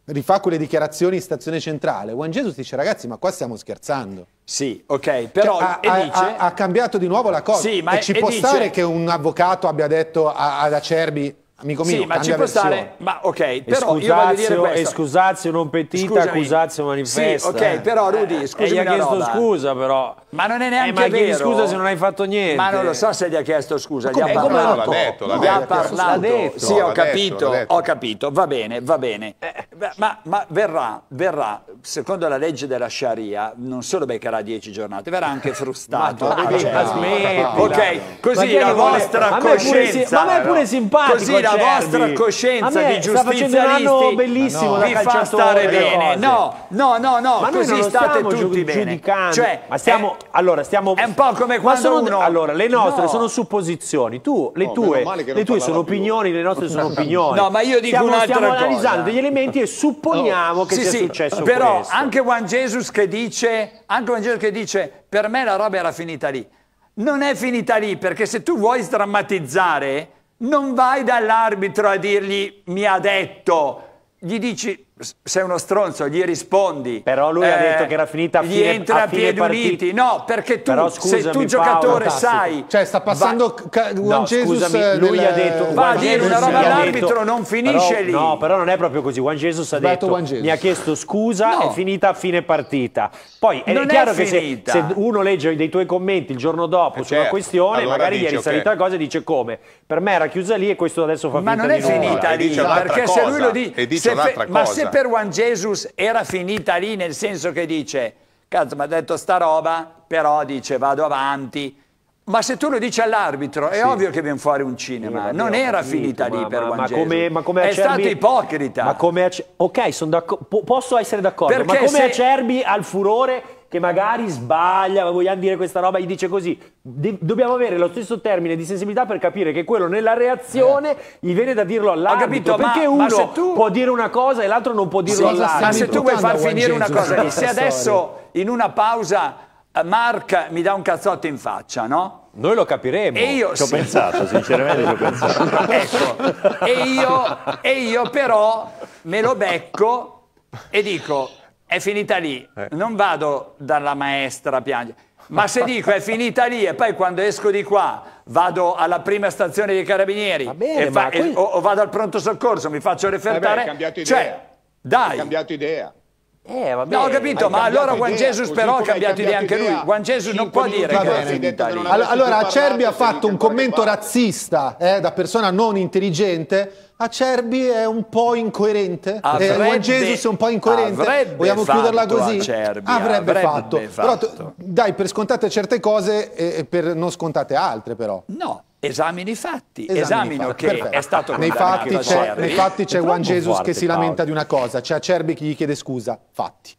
Speaker 1: rifà quelle dichiarazioni in stazione centrale, Juan Jesus dice ragazzi ma qua stiamo scherzando.
Speaker 2: Sì, ok, però
Speaker 1: cioè, ha,
Speaker 2: e dice...
Speaker 1: ha, ha cambiato di nuovo la cosa.
Speaker 2: Sì, ma
Speaker 1: e ci
Speaker 2: e
Speaker 1: può
Speaker 2: dice...
Speaker 1: stare che un avvocato abbia detto a, ad Acerbi, amico mio,
Speaker 2: sì, ma
Speaker 1: cambia
Speaker 2: ci può
Speaker 1: versione.
Speaker 2: stare, ma ok, però io voglio dire questo.
Speaker 5: Escusazio non petita,
Speaker 2: Scusami.
Speaker 5: accusazio manifesta.
Speaker 2: Sì, ok, però Rudy, scusami
Speaker 5: E gli ha
Speaker 2: una
Speaker 5: chiesto
Speaker 2: roba.
Speaker 5: scusa però.
Speaker 2: Ma non è
Speaker 5: Eh,
Speaker 2: neanche
Speaker 5: ma chiedi
Speaker 2: vero.
Speaker 5: scusa se non hai fatto niente.
Speaker 2: Ma non lo so se gli ha chiesto scusa, gli ha
Speaker 5: come- come
Speaker 2: parlato.
Speaker 4: l'ha detto, l'ha
Speaker 2: Gli ha
Speaker 4: detto.
Speaker 2: parlato.
Speaker 5: L'ha detto.
Speaker 2: Sì,
Speaker 4: No,
Speaker 2: ho
Speaker 4: l'ha
Speaker 2: capito,
Speaker 4: detto, l'ha detto.
Speaker 2: ho capito, va bene, va bene. Eh, ma, ma verrà, verrà, secondo la legge della Sharia, non solo beccherà dieci giornate, verrà anche frustato.
Speaker 5: Ma dai,
Speaker 2: Cioè,
Speaker 5: ma smettila.
Speaker 2: ok,
Speaker 5: Ma
Speaker 2: così
Speaker 5: chi è
Speaker 2: la
Speaker 5: che vuole-
Speaker 2: vostra
Speaker 5: a me pure
Speaker 2: coscienza.
Speaker 5: si- ma a me è pure simpatico,
Speaker 2: Così la
Speaker 5: Acerbi.
Speaker 2: vostra coscienza
Speaker 5: A me
Speaker 2: di
Speaker 5: sta facendo un anno
Speaker 2: giustizialisti
Speaker 5: bellissimo da
Speaker 2: vi fa
Speaker 5: calciatore,
Speaker 2: stare
Speaker 5: le
Speaker 2: bene.
Speaker 5: cose.
Speaker 2: No, no, no, no,
Speaker 5: Ma noi
Speaker 2: così
Speaker 5: non lo
Speaker 2: state
Speaker 5: stiamo giu-
Speaker 2: tutti bene.
Speaker 5: giudicando.
Speaker 2: Cioè,
Speaker 5: ma stiamo,
Speaker 2: è-
Speaker 5: allora, stiamo,
Speaker 2: è un po' come
Speaker 5: ma
Speaker 2: quando
Speaker 5: sono,
Speaker 2: uno-
Speaker 5: allora, le nostre
Speaker 2: No.
Speaker 5: sono supposizioni. Tu, le
Speaker 3: No,
Speaker 5: tue,
Speaker 3: meno male che non
Speaker 5: le tue sono
Speaker 3: parlava più.
Speaker 5: opinioni, le nostre sono opinioni.
Speaker 2: No, ma io dico
Speaker 5: stiamo,
Speaker 2: un'altra
Speaker 5: stiamo
Speaker 2: cosa.
Speaker 5: analizzando degli elementi e supponiamo che
Speaker 2: Sì,
Speaker 5: sia
Speaker 2: sì,
Speaker 5: successo
Speaker 2: però
Speaker 5: questo.
Speaker 2: anche Juan Jesus che dice, anche Juan Jesus che dice, per me la roba era finita lì. Non è finita lì, perché se tu vuoi sdrammatizzare, non vai dall'arbitro a dirgli mi ha detto, gli dici sei uno stronzo, gli rispondi.
Speaker 5: Però lui ha detto che era finita a
Speaker 2: gli
Speaker 5: fine-
Speaker 2: entra
Speaker 5: a
Speaker 2: a
Speaker 5: fine
Speaker 2: piedi
Speaker 5: partita.
Speaker 2: uniti. No, perché tu,
Speaker 5: Però
Speaker 2: se
Speaker 5: scusami,
Speaker 2: tu giocatore
Speaker 5: Paolo,
Speaker 2: sai...
Speaker 1: Cioè sta passando
Speaker 2: va-
Speaker 1: ca- Juan
Speaker 5: No,
Speaker 1: Jesus
Speaker 5: scusami, lui
Speaker 1: del-
Speaker 5: ha detto
Speaker 2: Va
Speaker 5: Juan
Speaker 2: a dire
Speaker 5: Jesus
Speaker 2: una roba
Speaker 5: gli ha
Speaker 2: all'arbitro,
Speaker 5: detto-
Speaker 2: non finisce
Speaker 5: però-
Speaker 2: lì.
Speaker 5: No, però non è proprio così. Juan Jesus ha
Speaker 1: Sbagliato
Speaker 5: detto
Speaker 1: Juan Jesus.
Speaker 5: mi ha chiesto scusa,
Speaker 2: No.
Speaker 5: è finita a fine partita. Poi è
Speaker 2: Non è
Speaker 5: chiaro che se,
Speaker 2: finita.
Speaker 5: se uno legge dei tuoi commenti il giorno dopo
Speaker 4: Eh,
Speaker 5: sulla
Speaker 4: certo.
Speaker 5: questione,
Speaker 4: Allora
Speaker 5: magari
Speaker 4: dice,
Speaker 5: ieri è
Speaker 4: ok.
Speaker 5: salita la cosa e dice come? Per me era chiusa lì e questo adesso fa
Speaker 2: Ma
Speaker 5: finta
Speaker 2: non è
Speaker 5: di nulla.
Speaker 2: finita
Speaker 4: E
Speaker 2: lì,
Speaker 4: dice un'altra
Speaker 2: perché se lui
Speaker 4: cosa,
Speaker 2: lo dice,
Speaker 4: e dice
Speaker 2: se
Speaker 4: un'altra
Speaker 2: ma
Speaker 4: cosa.
Speaker 2: se per Juan Jesus era finita lì nel senso che dice, cazzo mi ha detto sta roba, però dice vado avanti, ma se tu lo dici all'arbitro è ovvio che viene fuori un cinema,
Speaker 5: Sì, vabbè,
Speaker 2: non
Speaker 5: ho
Speaker 2: era
Speaker 5: capito,
Speaker 2: finita
Speaker 5: ma-
Speaker 2: lì per
Speaker 5: ma-
Speaker 2: Juan
Speaker 5: ma
Speaker 2: Jesus.
Speaker 5: come, ma come
Speaker 2: è
Speaker 5: Acerbi-
Speaker 2: stato ipocrita.
Speaker 5: Ma come Ace- ok, sono d'accordo, po- posso essere d'accordo, ma
Speaker 2: Perché
Speaker 5: come
Speaker 2: se-
Speaker 5: Acerbi ha il furore che magari sbaglia, ma vogliamo dire questa roba, gli dice così. De- dobbiamo avere lo stesso termine di sensibilità per capire che quello nella reazione gli viene da dirlo all'arbitro,
Speaker 2: capito, ma-
Speaker 5: perché
Speaker 2: ma
Speaker 5: uno
Speaker 2: se tu-
Speaker 5: può dire una cosa e l'altro non può dirlo
Speaker 1: Sì, ma
Speaker 5: all'arbitro.
Speaker 2: Ma se tu vuoi far
Speaker 1: Juan
Speaker 2: finire una
Speaker 1: Jesus
Speaker 2: cosa lì, se
Speaker 1: questa
Speaker 2: adesso in una pausa eh, Mark mi dà un cazzotto in faccia, no?
Speaker 5: Noi lo capiremo.
Speaker 2: E io
Speaker 6: Ci ho
Speaker 2: sì.
Speaker 6: pensato, sinceramente ci ho pensato.
Speaker 2: Ecco, e io, e io però me lo becco e dico è finita lì, non vado dalla maestra a piangere, ma se dico è finita lì e poi quando esco di qua vado alla prima stazione dei carabinieri
Speaker 5: Va bene,
Speaker 2: e fa-
Speaker 5: ma
Speaker 2: e-
Speaker 5: que-
Speaker 2: o, o vado al pronto soccorso, mi faccio
Speaker 3: Eh beh,
Speaker 2: refertare,
Speaker 3: hai cambiato idea.
Speaker 2: cioè
Speaker 3: Hai
Speaker 2: dai.
Speaker 3: cambiato idea.
Speaker 5: Eh, vabbè.
Speaker 2: No, ho capito,
Speaker 3: hai
Speaker 2: ma
Speaker 3: cambiato
Speaker 2: allora Juan
Speaker 3: idea,
Speaker 2: Jesus
Speaker 3: così
Speaker 2: però ha
Speaker 3: come hai
Speaker 2: cambiato idea
Speaker 3: cambiato
Speaker 2: anche lui.
Speaker 3: idea.
Speaker 2: Juan Jesus non
Speaker 3: Cinque
Speaker 2: può dire
Speaker 3: minuti
Speaker 2: che
Speaker 3: fa
Speaker 2: è
Speaker 3: hai detto
Speaker 2: finita
Speaker 3: che
Speaker 2: lì.
Speaker 3: non
Speaker 1: All-
Speaker 3: avresti
Speaker 1: Allora
Speaker 3: più
Speaker 1: Acerbi ha
Speaker 3: parlato, sei
Speaker 1: fatto un
Speaker 3: ancora
Speaker 1: commento
Speaker 3: qua.
Speaker 1: razzista eh, da persona non intelligente. Acerbi è un po' incoerente. eh,
Speaker 2: Avrebbe-
Speaker 1: Juan Jesus è un po' incoerente.
Speaker 2: avrebbe
Speaker 1: Vogliamo chiuderla
Speaker 2: fatto
Speaker 1: così?
Speaker 2: Acerbi,
Speaker 1: avrebbe,
Speaker 2: avrebbe
Speaker 1: fatto. Però tu-
Speaker 2: fatto.
Speaker 1: dai per scontate certe cose e, e per non scontate altre però.
Speaker 2: No, esamini i fatti,
Speaker 1: Esamini i
Speaker 2: esamino
Speaker 1: fatti,
Speaker 2: che
Speaker 1: perfetto.
Speaker 2: è stato
Speaker 1: nei
Speaker 2: condannato
Speaker 1: fatti, c'è,
Speaker 2: Acerbi.
Speaker 1: nei fatti c'è
Speaker 5: È
Speaker 1: Juan
Speaker 5: troppo
Speaker 1: Jesus
Speaker 5: forte,
Speaker 1: che si
Speaker 5: Paolo.
Speaker 1: lamenta di una cosa, c'è Acerbi che gli chiede scusa, fatti.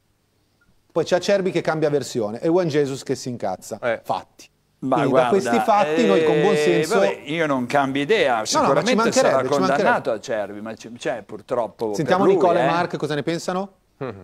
Speaker 1: Poi c'è Acerbi che cambia versione e Juan Jesus che si incazza,
Speaker 4: Eh.
Speaker 1: fatti.
Speaker 2: Ma
Speaker 1: Quindi
Speaker 2: guarda,
Speaker 1: da questi fatti noi con buon
Speaker 2: eh,
Speaker 1: senso...
Speaker 2: vabbè, io non cambio idea,
Speaker 1: ma ci
Speaker 2: sicuramente
Speaker 1: mancherebbe,
Speaker 2: sarà
Speaker 1: ci
Speaker 2: condannato Acerbi, ma c- c'è purtroppo
Speaker 1: Sentiamo
Speaker 2: per lui,
Speaker 1: Nicola e
Speaker 2: eh.
Speaker 1: Mark cosa ne pensano?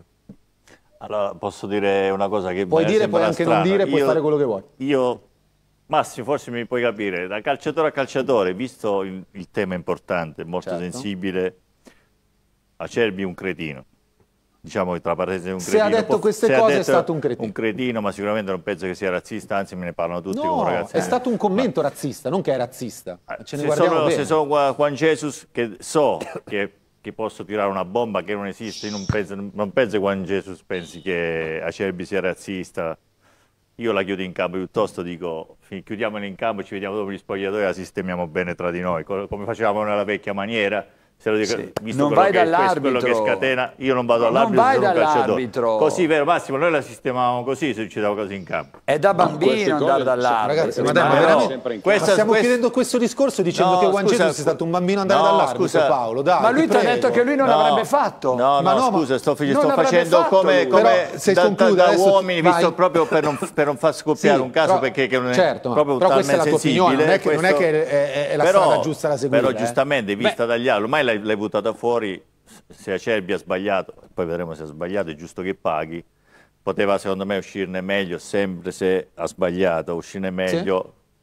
Speaker 6: Allora, posso dire una cosa che
Speaker 1: Puoi
Speaker 6: mi
Speaker 1: dire,
Speaker 6: sembra
Speaker 1: puoi anche non
Speaker 6: strana.
Speaker 1: dire, puoi
Speaker 6: Io-
Speaker 1: fare quello che vuoi.
Speaker 6: Io, Massimo, forse mi puoi capire, da calciatore a calciatore, visto il, il tema importante, molto
Speaker 1: Certo.
Speaker 6: sensibile, Acerbi è un cretino. Diciamo che tra parentesi è un
Speaker 1: Se
Speaker 6: cretino.
Speaker 1: ha detto
Speaker 6: Può-
Speaker 1: queste
Speaker 6: se ha
Speaker 1: cose è
Speaker 6: detto
Speaker 1: stato un cretino.
Speaker 6: Un cretino, ma sicuramente non penso che sia razzista, anzi me ne parlano tutti come
Speaker 1: No,
Speaker 6: ragazzi.
Speaker 1: è stato un commento razzista, non che è razzista. Ce ne
Speaker 6: se
Speaker 1: guardiamo
Speaker 6: sono,
Speaker 1: bene.
Speaker 6: se sono Juan Juan Jesus, che so che, che posso tirare una bomba che non esiste, io non penso, non penso che Juan Jesus pensi che Acerbi sia razzista. Io la chiudo in campo, piuttosto dico fi- chiudiamola in campo, ci vediamo dopo gli spogliatoi e la sistemiamo bene tra di noi, co- come facevamo nella vecchia maniera. Se lo dico,
Speaker 2: Sì.
Speaker 6: visto
Speaker 2: Non
Speaker 6: quello
Speaker 2: vai
Speaker 6: che, questo è quello
Speaker 2: dall'arbitro.
Speaker 6: che scatena, io non vado
Speaker 2: Non
Speaker 6: all'arbitro,
Speaker 2: vai
Speaker 6: sono un calciatore.
Speaker 2: dall'arbitro.
Speaker 6: Così, vero Massimo, noi la sistemavamo così se succedeva così in campo.
Speaker 2: È da
Speaker 3: queste
Speaker 2: bambino andare
Speaker 3: cose-
Speaker 2: dall'arbitro.
Speaker 1: Ragazzi, ma
Speaker 3: Ma
Speaker 1: dai, ma
Speaker 3: no,
Speaker 1: veramente...
Speaker 3: sempre in
Speaker 1: Ma
Speaker 6: Questa-
Speaker 1: stiamo
Speaker 6: questa-
Speaker 1: chiedendo questo discorso dicendo
Speaker 6: No,
Speaker 1: che Juan
Speaker 6: scusa,
Speaker 1: Jesus è stato un bambino andare
Speaker 6: no,
Speaker 1: dall'arbitro,
Speaker 6: scusa.
Speaker 1: Paolo, dai,
Speaker 2: Ma lui
Speaker 1: ti
Speaker 2: ti ha
Speaker 1: prego.
Speaker 2: detto che lui non
Speaker 6: No,
Speaker 2: l'avrebbe fatto.
Speaker 6: No,
Speaker 1: Ma
Speaker 6: no,
Speaker 1: no, ma
Speaker 6: scusa, sto,
Speaker 2: non
Speaker 6: sto
Speaker 2: l'avrebbe
Speaker 6: facendo
Speaker 2: fatto
Speaker 6: come,
Speaker 2: lui.
Speaker 6: come
Speaker 1: Però, se
Speaker 6: da,
Speaker 1: conclude,
Speaker 6: da, da
Speaker 1: adesso
Speaker 6: uomini,
Speaker 1: vai.
Speaker 6: visto proprio per non, per non far scoppiare
Speaker 1: Sì,
Speaker 6: un caso,
Speaker 1: però-
Speaker 6: perché che non è
Speaker 1: certo, ma-
Speaker 6: proprio
Speaker 1: però questa è la tua
Speaker 6: talmente
Speaker 1: opinione, non è che-
Speaker 6: sensibile,
Speaker 1: non è che è- è- è la strada giusta da seguire,
Speaker 6: Però
Speaker 1: eh.
Speaker 6: giustamente, vista
Speaker 2: Beh.
Speaker 6: dagli altri, ormai l'hai, l'hai buttata fuori, se Acerbi ha sbagliato, poi vedremo se ha sbagliato, è giusto che paghi. Poteva secondo me uscirne meglio, sempre se ha sbagliato, uscirne meglio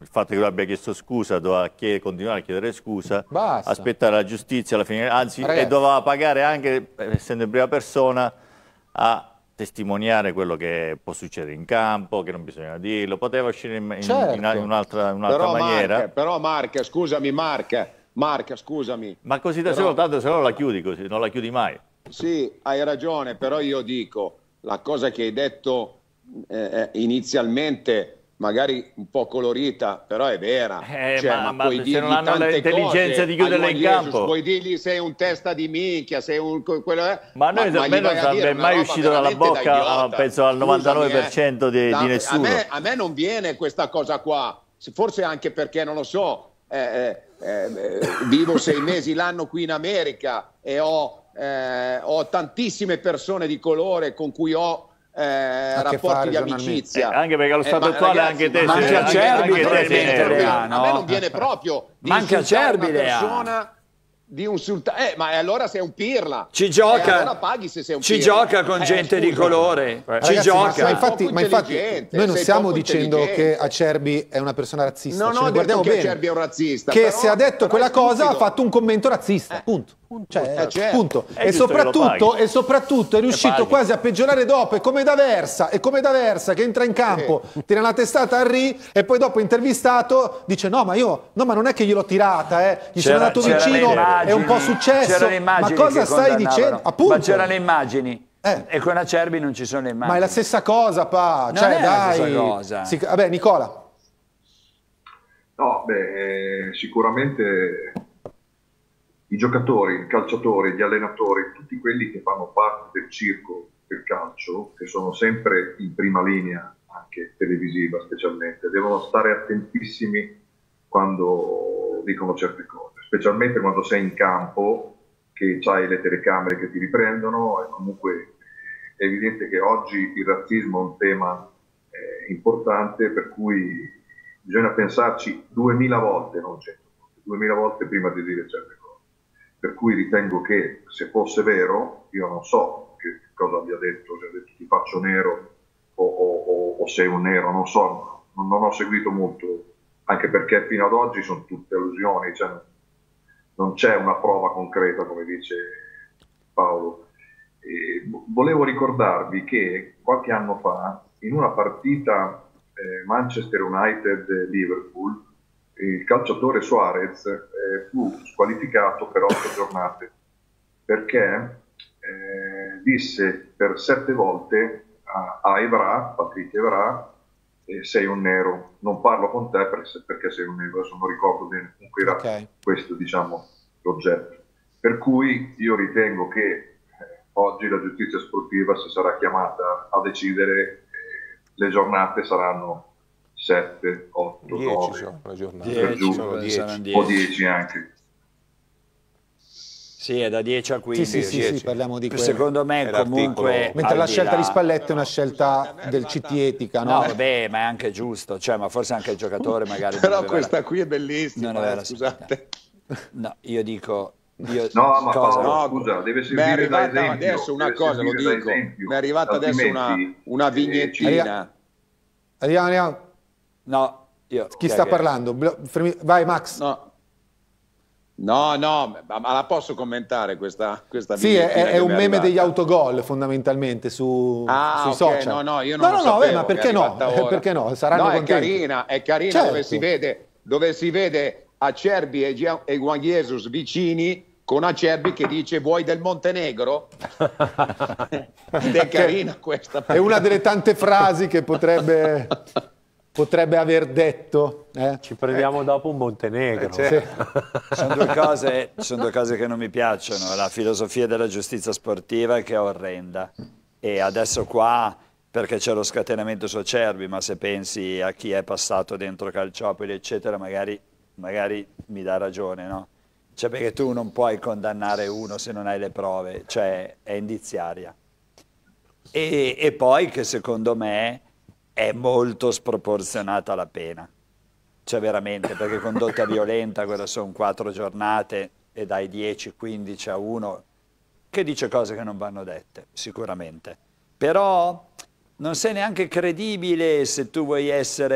Speaker 6: il fatto che lui abbia chiesto scusa, doveva chied- continuare a chiedere scusa,
Speaker 1: Basta.
Speaker 6: aspettare la giustizia alla fine, anzi,
Speaker 1: Ragazzi.
Speaker 6: e doveva pagare anche, essendo in prima persona, a testimoniare quello che può succedere in campo, che non bisogna dirlo, poteva uscire in, in,
Speaker 1: Certo.
Speaker 6: in, in un'altra un
Speaker 3: Però
Speaker 6: maniera.
Speaker 3: Mark, però Mark, scusami Mark, Mark, scusami.
Speaker 6: Ma così da
Speaker 3: Però-
Speaker 6: solo, tanto se no la chiudi così, non la chiudi mai.
Speaker 3: Sì, hai ragione, però io dico, la cosa che hai detto eh, inizialmente, magari un po' colorita, però è vera.
Speaker 6: Eh,
Speaker 3: Cioè,
Speaker 6: ma- ma
Speaker 3: puoi
Speaker 6: se
Speaker 3: dirgli
Speaker 6: non hanno
Speaker 3: tante
Speaker 6: l'intelligenza
Speaker 3: cose
Speaker 6: di chiuderla
Speaker 3: a
Speaker 6: in
Speaker 3: Juan Jesus,
Speaker 6: campo.
Speaker 3: puoi dirgli sei un testa di minchia, sei un... Quello, eh,
Speaker 6: Ma a noi
Speaker 3: gli
Speaker 6: a me non
Speaker 3: vai a dire
Speaker 6: sarebbe
Speaker 3: una
Speaker 6: mai
Speaker 3: roba
Speaker 6: uscito dalla
Speaker 3: veramente da
Speaker 6: bocca,
Speaker 3: idiota.
Speaker 6: penso al novantanove per cento
Speaker 3: Scusami,
Speaker 6: di,
Speaker 3: eh.
Speaker 6: di
Speaker 3: Da-
Speaker 6: nessuno.
Speaker 3: A me, a me non viene questa cosa qua, forse anche perché, non lo so, eh, eh, eh, vivo sei mesi l'anno qui in America e ho, eh, ho tantissime persone di colore con cui ho eh,
Speaker 1: che
Speaker 3: rapporti
Speaker 1: fare
Speaker 3: di
Speaker 1: giornalmente.
Speaker 3: amicizia.
Speaker 6: Eh, anche perché allo stato
Speaker 3: ma
Speaker 6: attuale
Speaker 3: ragazzi,
Speaker 6: anche te
Speaker 3: ma
Speaker 6: sei-
Speaker 3: anche
Speaker 2: anche Acerbi
Speaker 6: anche
Speaker 2: non
Speaker 6: te
Speaker 2: è
Speaker 6: sei-
Speaker 2: mentre
Speaker 3: proprio-
Speaker 2: ha, no?
Speaker 3: a me non viene proprio di
Speaker 2: Manca
Speaker 3: insultare
Speaker 2: Acerbi,
Speaker 3: una
Speaker 2: le ha.
Speaker 3: persona di insultare, eh, ma allora sei un pirla.
Speaker 2: Ci
Speaker 3: E
Speaker 2: gioca,
Speaker 3: allora paghi se sei un
Speaker 2: ci
Speaker 3: pirla.
Speaker 2: gioca con
Speaker 3: Eh,
Speaker 2: gente di
Speaker 3: scusa.
Speaker 2: colore, ci
Speaker 1: Ragazzi, ma-
Speaker 2: gioca.
Speaker 1: Ma, infatti,
Speaker 3: Poco
Speaker 1: ma infatti
Speaker 3: intelligente,
Speaker 1: noi non
Speaker 3: sei
Speaker 1: stiamo
Speaker 3: poco
Speaker 1: dicendo che
Speaker 3: intelligente.
Speaker 1: Acerbi è una persona razzista.
Speaker 3: Non
Speaker 1: ce
Speaker 3: ho
Speaker 1: ne
Speaker 3: detto
Speaker 1: guardiamo
Speaker 3: che
Speaker 1: bene.
Speaker 3: Acerbi è un razzista.
Speaker 1: Che
Speaker 3: però-
Speaker 1: se ha detto
Speaker 3: però
Speaker 1: quella
Speaker 3: è
Speaker 1: cosa ha
Speaker 3: stupido.
Speaker 1: fatto un commento razzista. Punto. Cioè,
Speaker 3: Eh, certo.
Speaker 1: punto.
Speaker 6: È
Speaker 1: E,
Speaker 6: giusto che lo
Speaker 1: soprattutto,
Speaker 6: paghi.
Speaker 1: e soprattutto è riuscito
Speaker 6: paghi.
Speaker 1: quasi a peggiorare dopo. È come D'Aversa, è come D'Aversa che entra in campo, tira una testata a Ri e poi dopo intervistato dice no ma io no ma non è che gliel'ho tirata, eh. gli sono
Speaker 2: C'era-
Speaker 1: andato
Speaker 2: c'erano
Speaker 1: vicino,
Speaker 2: immagini,
Speaker 1: è un po' successo.
Speaker 2: c'erano
Speaker 1: Ma
Speaker 2: immagini
Speaker 1: cosa
Speaker 2: che
Speaker 1: stai
Speaker 2: condannavano.
Speaker 1: dicendo? Appunto.
Speaker 2: Ma c'erano immagini.
Speaker 1: Eh.
Speaker 2: E con Acerbi non ci sono le immagini.
Speaker 1: Ma è la stessa cosa, pa.
Speaker 2: Non
Speaker 1: Cioè,
Speaker 2: è la
Speaker 1: dai.
Speaker 2: stessa cosa.
Speaker 1: Si- vabbè, Nicola.
Speaker 7: No, beh, eh, sicuramente i giocatori, i calciatori, gli allenatori, tutti quelli che fanno parte del circo del calcio, che sono sempre in prima linea, anche televisiva specialmente, devono stare attentissimi quando dicono certe cose, specialmente quando sei in campo, che hai le telecamere che ti riprendono, e comunque è evidente che oggi il razzismo è un tema eh, importante, per cui bisogna pensarci duemila volte, non cento volte, duemila volte prima di dire certe cose. Per cui ritengo che se fosse vero, io non so che cosa abbia detto, se ha detto ti faccio nero o, o, o, o sei un nero, non so, non, non ho seguito molto, anche perché fino ad oggi sono tutte allusioni, cioè non c'è una prova concreta, come dice Paolo. E volevo ricordarvi che qualche anno fa, in una partita eh, Manchester United-Liverpool, il calciatore Suarez eh, fu squalificato per otto giornate perché eh, disse per sette volte a, a Evra, Patrick Evra, eh, sei un nero, non parlo con te perché, perché sei un nero, adesso non ricordo bene, comunque era
Speaker 1: Ok.
Speaker 7: questo, diciamo, l'oggetto. Per cui io ritengo che eh, oggi la giustizia sportiva, se sarà chiamata a decidere, eh, le giornate saranno sette, otto,
Speaker 4: dieci
Speaker 7: nove,
Speaker 4: sono le giornate.
Speaker 7: per giù,
Speaker 4: Sono dieci.
Speaker 2: saranno
Speaker 7: o
Speaker 2: dieci.
Speaker 7: dieci anche.
Speaker 2: Sì, è da dieci a
Speaker 1: Sì,
Speaker 2: quindici.
Speaker 1: sì, sì, sì, parliamo di quello.
Speaker 2: Secondo me
Speaker 4: È l'articolo.
Speaker 2: comunque...
Speaker 1: Mentre
Speaker 2: al
Speaker 1: la
Speaker 2: di
Speaker 1: scelta
Speaker 2: là-
Speaker 1: di Spalletti è una scelta del C T etica, no?
Speaker 2: No, vabbè, ma è anche giusto, cioè, ma forse anche il giocatore magari... non
Speaker 3: Però
Speaker 2: aveva
Speaker 3: questa
Speaker 2: la-
Speaker 3: qui è bellissima,
Speaker 2: non aveva
Speaker 3: eh,
Speaker 2: la
Speaker 3: scusate.
Speaker 2: No, io dico... Io,
Speaker 7: No, ma
Speaker 2: cosa?
Speaker 7: Paolo,
Speaker 3: No,
Speaker 7: scusa, deve
Speaker 3: mi è
Speaker 7: servire da
Speaker 3: arrivata
Speaker 7: esempio.
Speaker 3: adesso una
Speaker 7: deve
Speaker 3: cosa, lo
Speaker 7: servire da
Speaker 3: dico,
Speaker 7: esempio,
Speaker 3: mi è arrivata adesso una,
Speaker 7: altrimenti,
Speaker 3: una
Speaker 7: eh,
Speaker 3: vignettina.
Speaker 1: Arriviamo, arriviamo.
Speaker 2: No, io...
Speaker 1: Chi
Speaker 2: che-
Speaker 1: sta
Speaker 2: che-
Speaker 1: parlando? Blo- fermi- Vai Max.
Speaker 3: No. No, no, ma ma la posso commentare questa, questa
Speaker 1: Sì, è,
Speaker 3: vignettina
Speaker 1: è
Speaker 3: che
Speaker 1: un
Speaker 3: mi è
Speaker 1: meme degli
Speaker 3: arrivata?
Speaker 1: autogol fondamentalmente su,
Speaker 3: Ah,
Speaker 1: sui
Speaker 3: ok,
Speaker 1: social.
Speaker 3: no, no, io non
Speaker 1: no,
Speaker 3: lo
Speaker 1: no, no,
Speaker 3: sapevo,
Speaker 1: eh, ma perché
Speaker 3: mi è
Speaker 1: no?
Speaker 3: arrivata
Speaker 1: Eh,
Speaker 3: ora.
Speaker 1: perché no? Saranno
Speaker 3: No, è
Speaker 1: contenti.
Speaker 3: carina, è carina
Speaker 1: Certo.
Speaker 3: dove si vede, dove si vede Acerbi e, Gia- e Juan Jesus vicini con Acerbi che dice vuoi del Montenegro? Ed è carina questa.
Speaker 1: È una delle tante frasi che potrebbe, potrebbe aver detto. eh.
Speaker 5: Ci prendiamo dopo un Montenegro.
Speaker 1: Sì.
Speaker 2: Sono due, cose, sono due cose che non mi piacciono. La filosofia della giustizia sportiva che è orrenda. E adesso qua, perché c'è lo scatenamento su Acerbi, ma se pensi a chi è passato dentro Calciopoli, eccetera, magari, magari mi dà ragione, no? Cioè perché tu non puoi condannare uno se non hai le prove, cioè è indiziaria. E, e poi che secondo me è molto sproporzionata la pena. Cioè veramente, perché condotta violenta, quelle sono quattro giornate e dai dieci quindici a uno, che dice cose che non vanno dette, sicuramente. Però non sei neanche credibile se tu vuoi essere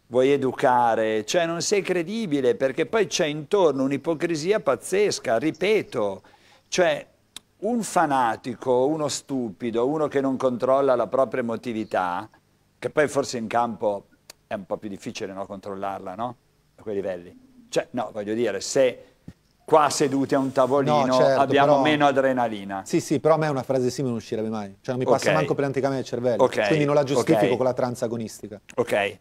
Speaker 2: vuoi educare, cioè non sei credibile, perché poi c'è intorno un'ipocrisia pazzesca, ripeto, cioè un fanatico, uno stupido, uno che non controlla la propria emotività, che poi forse in campo è un po' più difficile, no, controllarla, no? A quei livelli. Cioè, no, voglio dire, se qua seduti a un tavolino
Speaker 1: No, certo,
Speaker 2: abbiamo
Speaker 1: però-
Speaker 2: meno adrenalina.
Speaker 1: Sì, sì, però a me una frase simile non uscirebbe mai. Cioè non mi passa
Speaker 2: Ok.
Speaker 1: manco per l'anticamera del cervello.
Speaker 2: Ok,
Speaker 1: Quindi non la giustifico
Speaker 2: ok.
Speaker 1: con la tranza agonistica.
Speaker 2: Ok.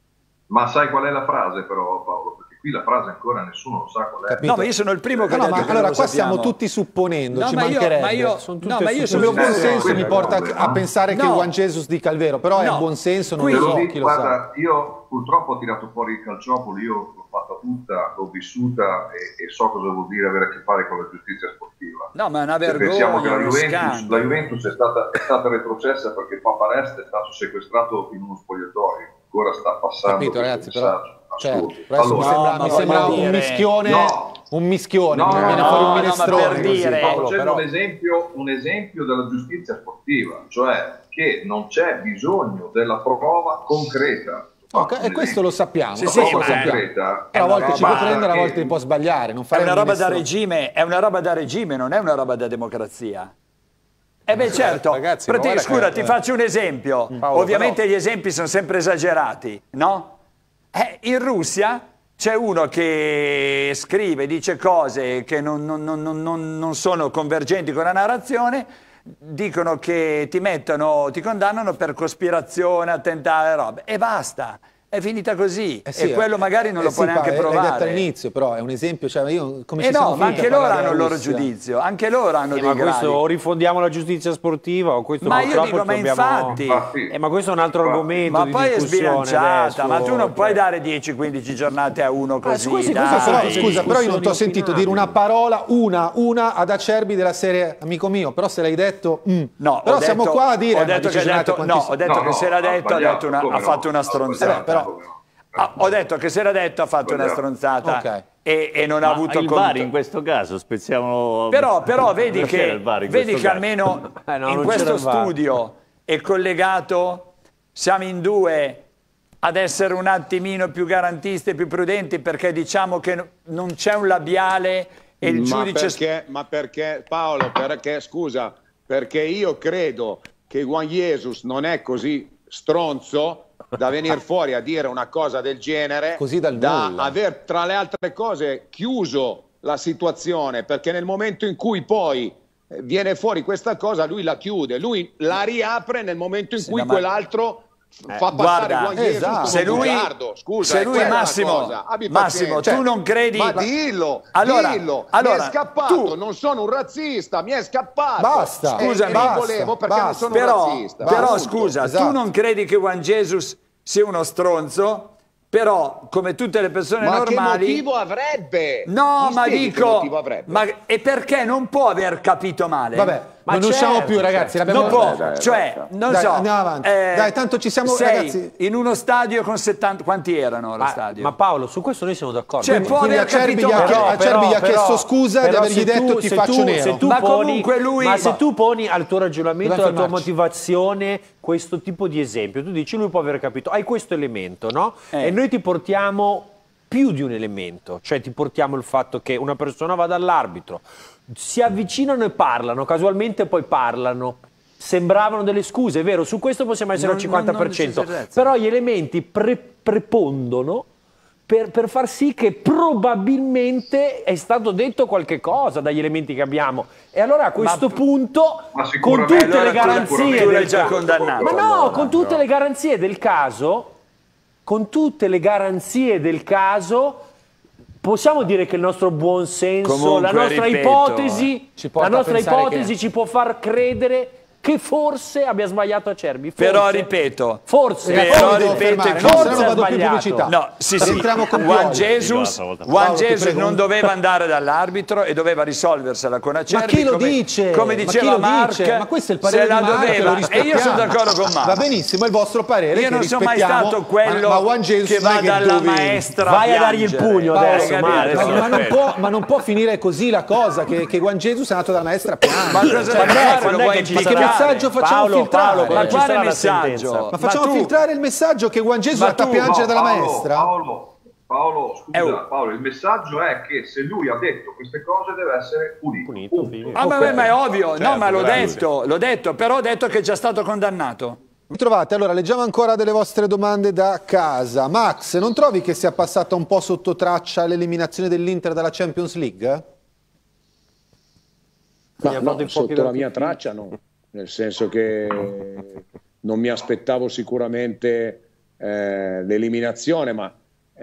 Speaker 7: Ma sai qual è la frase però, Paolo? Perché qui la frase ancora nessuno lo sa qual è.
Speaker 1: Capito?
Speaker 2: No, ma io sono il primo che
Speaker 1: No,
Speaker 2: ha
Speaker 1: no,
Speaker 2: detto
Speaker 1: ma
Speaker 2: che
Speaker 1: allora
Speaker 2: non lo
Speaker 1: qua
Speaker 2: sappiamo.
Speaker 1: stiamo tutti supponendo,
Speaker 2: No,
Speaker 1: ci
Speaker 2: ma io-
Speaker 1: mancherebbe.
Speaker 2: ma io-
Speaker 1: Sono
Speaker 2: no,
Speaker 1: tutte
Speaker 2: ma io
Speaker 1: supposizioni.
Speaker 2: sono
Speaker 1: Il mio buon
Speaker 2: il-
Speaker 1: senso
Speaker 7: eh,
Speaker 1: mi porta
Speaker 7: eh,
Speaker 1: a pensare che
Speaker 2: no.
Speaker 1: Juan Jesus dica il vero, però
Speaker 2: No.
Speaker 1: è buon senso, non
Speaker 2: Qui-
Speaker 1: lo
Speaker 7: Te lo
Speaker 1: so,
Speaker 7: dico,
Speaker 1: chi lo sa.
Speaker 7: guarda, io purtroppo ho tirato fuori il Calciopoli, io l'ho fatta tutta, l'ho vissuta e, e so cosa vuol dire avere a che fare con la giustizia sportiva.
Speaker 2: No, ma è una
Speaker 7: Se pensiamo che
Speaker 2: vergogna,
Speaker 7: la
Speaker 2: uno
Speaker 7: Juventus,
Speaker 2: scandalo.
Speaker 7: la Juventus è, stata, è stata retrocessa perché Papa Rest è stato sequestrato in uno spogliatoio, ancora sta passando
Speaker 1: Capito,
Speaker 7: questo
Speaker 1: ragazzi, però
Speaker 7: messaggio
Speaker 1: certo,
Speaker 7: assurdo.
Speaker 1: però adesso
Speaker 7: Allora,
Speaker 1: mi sembra,
Speaker 2: no,
Speaker 1: mi
Speaker 2: ma
Speaker 1: sembra
Speaker 2: voglio
Speaker 1: un
Speaker 2: dire-
Speaker 1: mischione,
Speaker 7: No.
Speaker 1: un mischione,
Speaker 7: No,
Speaker 1: mi viene
Speaker 7: no,
Speaker 1: fuori un
Speaker 2: no, ma
Speaker 1: minestrone
Speaker 2: per
Speaker 1: così.
Speaker 2: dire-
Speaker 7: sto
Speaker 2: Paolo,
Speaker 7: facendo
Speaker 1: però-
Speaker 7: un, esempio, un esempio della giustizia sportiva, cioè che non c'è bisogno della prova concreta.
Speaker 1: Ok, e questo lo sappiamo,
Speaker 2: Sì,
Speaker 1: lo
Speaker 2: sì,
Speaker 1: sappiamo.
Speaker 2: ma-
Speaker 7: concreta
Speaker 1: A volte ci può
Speaker 2: roba
Speaker 1: prendere, a
Speaker 7: che-
Speaker 1: volte può sbagliare. Non
Speaker 2: È
Speaker 1: fare
Speaker 2: una
Speaker 1: il
Speaker 2: roba da
Speaker 1: minestrone.
Speaker 2: regime, è una roba da regime, non è una roba da democrazia. Eh beh certo,
Speaker 4: ragazzi,
Speaker 2: però
Speaker 4: ma
Speaker 2: ti-
Speaker 4: guarda
Speaker 2: scusa,
Speaker 4: che-
Speaker 2: ti faccio un esempio.
Speaker 4: Paolo,
Speaker 2: Ovviamente
Speaker 4: però-
Speaker 2: gli esempi sono sempre esagerati, no? Eh, in Russia c'è uno che scrive, dice cose che non, non- non- non- non- non sono convergenti con la narrazione, dicono che ti mettono, ti condannano per cospirazione, attentare, robe, e basta. È finita così,
Speaker 1: Eh sì,
Speaker 2: e quello
Speaker 1: eh,
Speaker 2: magari non
Speaker 1: eh
Speaker 2: lo
Speaker 1: sì,
Speaker 2: può neanche
Speaker 1: Paolo, l'hai
Speaker 2: provare.
Speaker 1: detto all'inizio, però è un esempio, cioè io come
Speaker 2: Eh
Speaker 1: ci siamo
Speaker 2: no, ma
Speaker 1: finiti
Speaker 2: anche
Speaker 1: a
Speaker 2: loro
Speaker 1: parlare
Speaker 2: hanno il
Speaker 1: della
Speaker 2: loro
Speaker 1: Russia?
Speaker 2: giudizio, anche loro hanno
Speaker 5: Eh,
Speaker 2: dei
Speaker 5: ma questo
Speaker 2: gradi.
Speaker 5: o rifondiamo la giustizia sportiva o questo
Speaker 2: Ma io
Speaker 5: purtroppo
Speaker 2: dico, ma
Speaker 5: dobbiamo-
Speaker 2: infatti,
Speaker 7: Ma sì.
Speaker 5: Eh, ma questo è un altro
Speaker 7: Ma-
Speaker 5: argomento
Speaker 2: ma
Speaker 5: di
Speaker 2: poi è
Speaker 5: discussione
Speaker 2: sbilanciata,
Speaker 5: adesso,
Speaker 2: ma tu non puoi
Speaker 5: cioè.
Speaker 2: dare dieci quindici giornate a uno così,
Speaker 5: su questo-
Speaker 2: dai.
Speaker 5: questo
Speaker 1: Però,
Speaker 5: Dai,
Speaker 1: scusa, però io non ti ho
Speaker 5: discussioni
Speaker 1: sentito dire una parola, una, una ad Acerbi della serie amico mio, però se l'hai detto, mm.
Speaker 2: No,
Speaker 1: però
Speaker 2: ho
Speaker 1: siamo
Speaker 2: detto-
Speaker 1: qua a dire
Speaker 2: ho
Speaker 1: ma
Speaker 2: detto
Speaker 1: dieci
Speaker 2: che, ha
Speaker 1: giornate
Speaker 2: detto,
Speaker 1: quanti
Speaker 2: no,
Speaker 1: sono?
Speaker 2: ho detto
Speaker 7: No,
Speaker 2: che
Speaker 7: no,
Speaker 2: se l'ha
Speaker 7: ha
Speaker 2: detto, ha,
Speaker 7: sbagliato,
Speaker 2: detto una-
Speaker 7: come
Speaker 2: ha
Speaker 7: no?
Speaker 2: fatto una
Speaker 7: Ha
Speaker 2: stronzata.
Speaker 7: sbagliato,
Speaker 1: Però-
Speaker 7: come no?
Speaker 2: Ah, ho detto che se l'ha detto ha fatto una
Speaker 7: Sbagliato.
Speaker 2: stronzata
Speaker 1: Ok.
Speaker 2: e, e non ha
Speaker 6: Ma
Speaker 2: avuto
Speaker 6: il
Speaker 2: conto.
Speaker 6: V A R in questo caso, spezziamo...
Speaker 2: Però, però vedi
Speaker 6: Non c'era
Speaker 2: che,
Speaker 6: il V A R in
Speaker 2: vedi
Speaker 6: questo
Speaker 2: che
Speaker 6: caso.
Speaker 2: almeno
Speaker 5: Eh, no,
Speaker 2: in
Speaker 5: non
Speaker 2: questo
Speaker 5: c'era il V A R.
Speaker 2: studio è collegato, siamo in due ad essere un attimino più garantisti e più prudenti perché diciamo che non c'è un labiale e il
Speaker 3: ma
Speaker 2: giudice...
Speaker 3: perché, ma perché Paolo, perché scusa, perché io credo che Juan Jesus non è così stronzo da venire fuori a dire una cosa del genere,
Speaker 1: Così dal
Speaker 3: da
Speaker 1: nulla.
Speaker 3: aver tra le altre cose chiuso la situazione, perché nel momento in cui poi eh, viene fuori questa cosa lui la chiude, lui la riapre nel momento in
Speaker 2: Sì,
Speaker 3: cui
Speaker 2: no, ma-
Speaker 3: quell'altro
Speaker 2: Eh,
Speaker 3: fa passare
Speaker 2: guarda,
Speaker 3: Juan Jesus
Speaker 1: esatto.
Speaker 3: come
Speaker 2: se lui,
Speaker 3: bugiardo. Scusa,
Speaker 2: se
Speaker 3: è
Speaker 2: lui
Speaker 3: quella la
Speaker 2: Massimo,
Speaker 3: cosa. Abbi
Speaker 2: Massimo
Speaker 3: pazienza.
Speaker 2: tu non credi...
Speaker 3: Ma dillo,
Speaker 2: Allora,
Speaker 3: dillo,
Speaker 2: allora,
Speaker 3: mi è scappato,
Speaker 2: tu-
Speaker 3: non sono un razzista, mi è scappato.
Speaker 1: Basta,
Speaker 3: E-
Speaker 2: scusami,
Speaker 3: e non
Speaker 1: basta,
Speaker 3: volevo perché non
Speaker 1: basta.
Speaker 3: sono un
Speaker 2: Però,
Speaker 3: razzista.
Speaker 2: però
Speaker 3: Punto.
Speaker 2: scusa, tu
Speaker 1: Esatto.
Speaker 2: non credi che Juan Jesus sia uno stronzo, però come tutte le persone
Speaker 3: Ma
Speaker 2: normali...
Speaker 3: che motivo avrebbe?
Speaker 2: No,
Speaker 3: Mi
Speaker 2: ma
Speaker 3: spieghi che
Speaker 2: dico,
Speaker 3: motivo avrebbe?
Speaker 2: ma e perché non può aver capito male?
Speaker 1: Vabbè,
Speaker 5: Ma
Speaker 1: non usciamo
Speaker 5: certo,
Speaker 1: più ragazzi, l'abbiamo
Speaker 2: non può,
Speaker 3: dai, dai,
Speaker 2: cioè,
Speaker 3: dai.
Speaker 2: non
Speaker 1: Dai,
Speaker 2: so.
Speaker 1: andiamo avanti. Dai, tanto ci siamo-
Speaker 2: sei
Speaker 1: ragazzi-
Speaker 2: in uno stadio con settanta, quanti erano allo
Speaker 5: Ma,
Speaker 2: stadio?
Speaker 5: ma Paolo, su questo noi siamo d'accordo.
Speaker 2: Cioè,
Speaker 5: Quindi-
Speaker 2: può
Speaker 1: Quindi
Speaker 2: aver
Speaker 1: Acerbi
Speaker 2: capito
Speaker 1: gli ha,
Speaker 2: male.
Speaker 1: chie- Acerbi gli ha
Speaker 5: però-
Speaker 1: chiesto scusa di
Speaker 5: però
Speaker 1: avergli
Speaker 5: se
Speaker 1: detto
Speaker 5: tu-
Speaker 1: ti
Speaker 5: se
Speaker 1: faccio
Speaker 5: tu-
Speaker 1: nero.
Speaker 5: se tu
Speaker 2: Ma
Speaker 5: poni-
Speaker 2: comunque lui-
Speaker 5: ma se
Speaker 2: ma-
Speaker 5: tu poni al tuo ragionamento,
Speaker 1: Dobbiamo
Speaker 5: alla tua
Speaker 1: fermarci.
Speaker 5: motivazione questo tipo di esempio, tu dici lui può aver capito, hai questo elemento, no?
Speaker 2: Eh.
Speaker 5: E noi ti portiamo più di un elemento, cioè ti portiamo il fatto che una persona va dall'arbitro, si avvicinano e parlano, casualmente poi parlano, sembravano delle scuse, è vero, su questo possiamo essere
Speaker 2: Non-
Speaker 5: al cinquanta per
Speaker 2: non-
Speaker 5: cento,
Speaker 2: non c'è certezza.
Speaker 5: però gli elementi pre- prepondono per, per far sì che probabilmente è stato detto qualche cosa dagli elementi che abbiamo. E allora a questo
Speaker 2: Ma-
Speaker 5: punto,
Speaker 7: Ma
Speaker 5: con
Speaker 7: sicuramente-
Speaker 5: tutte
Speaker 2: allora
Speaker 5: le
Speaker 2: tu-
Speaker 5: garanzie
Speaker 2: tu l'hai
Speaker 5: del
Speaker 2: già
Speaker 5: caso-
Speaker 2: condannato,
Speaker 5: ma no,
Speaker 2: allora,
Speaker 5: con tutte
Speaker 7: no.
Speaker 5: le garanzie del caso, con tutte le garanzie del caso, possiamo dire che il nostro buon senso,
Speaker 2: Comunque,
Speaker 5: la nostra
Speaker 2: ripeto,
Speaker 5: ipotesi,
Speaker 1: ci porta
Speaker 5: la
Speaker 1: a
Speaker 5: nostra
Speaker 1: pensare
Speaker 5: ipotesi
Speaker 1: che-
Speaker 5: ci può far credere che forse abbia sbagliato Acerbi. Forse.
Speaker 2: Però ripeto,
Speaker 5: forse,
Speaker 2: Però
Speaker 1: Poi mi devo
Speaker 2: ripeto
Speaker 1: fermare,
Speaker 2: che-
Speaker 1: no, se no
Speaker 5: forse
Speaker 1: non
Speaker 5: ha
Speaker 1: vado più in
Speaker 5: sbagliato.
Speaker 1: pubblicità.
Speaker 2: no, sì, sì.
Speaker 1: Entriamo con
Speaker 2: Juan
Speaker 1: Pioli.
Speaker 2: Jesus,
Speaker 6: Sì, guarda,
Speaker 2: Juan
Speaker 1: Paolo, ti
Speaker 2: Jesus
Speaker 1: prego.
Speaker 2: non doveva andare dall'arbitro e doveva risolversela con Acerbi.
Speaker 1: Ma chi lo
Speaker 2: come,
Speaker 1: dice?
Speaker 2: Come
Speaker 1: Ma
Speaker 2: diceva
Speaker 1: chi lo
Speaker 2: Mark,
Speaker 1: dice? Ma questo è il parere
Speaker 2: se la
Speaker 1: di Mark,
Speaker 2: doveva.
Speaker 1: lo
Speaker 2: E io
Speaker 1: rispettiamo.
Speaker 2: sono d'accordo con Mark.
Speaker 1: Va benissimo, è il vostro parere.
Speaker 2: Io
Speaker 1: che
Speaker 2: non sono mai
Speaker 1: rispettiamo,
Speaker 2: stato quello
Speaker 1: ma, ma Juan Jesus
Speaker 2: che
Speaker 1: non è
Speaker 2: va dalla
Speaker 1: dovevi-
Speaker 2: maestra
Speaker 5: Vai a dargli il
Speaker 2: piangere.
Speaker 5: pugno
Speaker 2: Hai
Speaker 5: adesso,
Speaker 2: capito?
Speaker 5: Mario.
Speaker 1: Ma,
Speaker 6: Adesso
Speaker 1: ma non
Speaker 6: aspetta.
Speaker 1: può, ma non può finire così la cosa, che, che Juan Jesus è nato dalla maestra piano.
Speaker 2: Ma cosa
Speaker 5: Quando è-
Speaker 2: fare?
Speaker 5: quando
Speaker 2: Lo
Speaker 5: è
Speaker 2: vuoi
Speaker 5: che ci
Speaker 1: Ma che
Speaker 5: sarà-
Speaker 1: messaggio facciamo
Speaker 5: Paolo,
Speaker 1: filtrare.
Speaker 5: Paolo,
Speaker 2: Ma
Speaker 5: ci
Speaker 2: quale
Speaker 5: sarà la
Speaker 2: messaggio?
Speaker 5: sentenza?
Speaker 1: Ma facciamo
Speaker 2: Ma tu-
Speaker 1: filtrare il messaggio che Juan Jesus
Speaker 2: Ma
Speaker 1: è a
Speaker 2: tu-
Speaker 1: piangere dalla
Speaker 7: Paolo,
Speaker 1: maestra?
Speaker 7: Paolo, Paolo, scusa,
Speaker 2: Eh, oh.
Speaker 7: Paolo, il messaggio è che se lui ha detto queste cose deve essere punito.
Speaker 4: Punito,
Speaker 7: Punto.
Speaker 4: finito.
Speaker 2: Ah, ma, ma è ovvio, no,
Speaker 4: Certo,
Speaker 2: ma l'ho
Speaker 4: grazie.
Speaker 2: detto, l'ho detto, però ho detto che è già stato condannato.
Speaker 1: Trovate, allora leggiamo ancora delle vostre domande da casa. Max, non trovi che sia passata un po' sotto traccia l'eliminazione dell'Inter dalla Champions League?
Speaker 3: Ma
Speaker 5: Gli ha
Speaker 3: no,
Speaker 5: fatto in pochi
Speaker 3: sotto la
Speaker 5: minuti.
Speaker 3: mia traccia no, nel senso che non mi aspettavo sicuramente eh, l'eliminazione, ma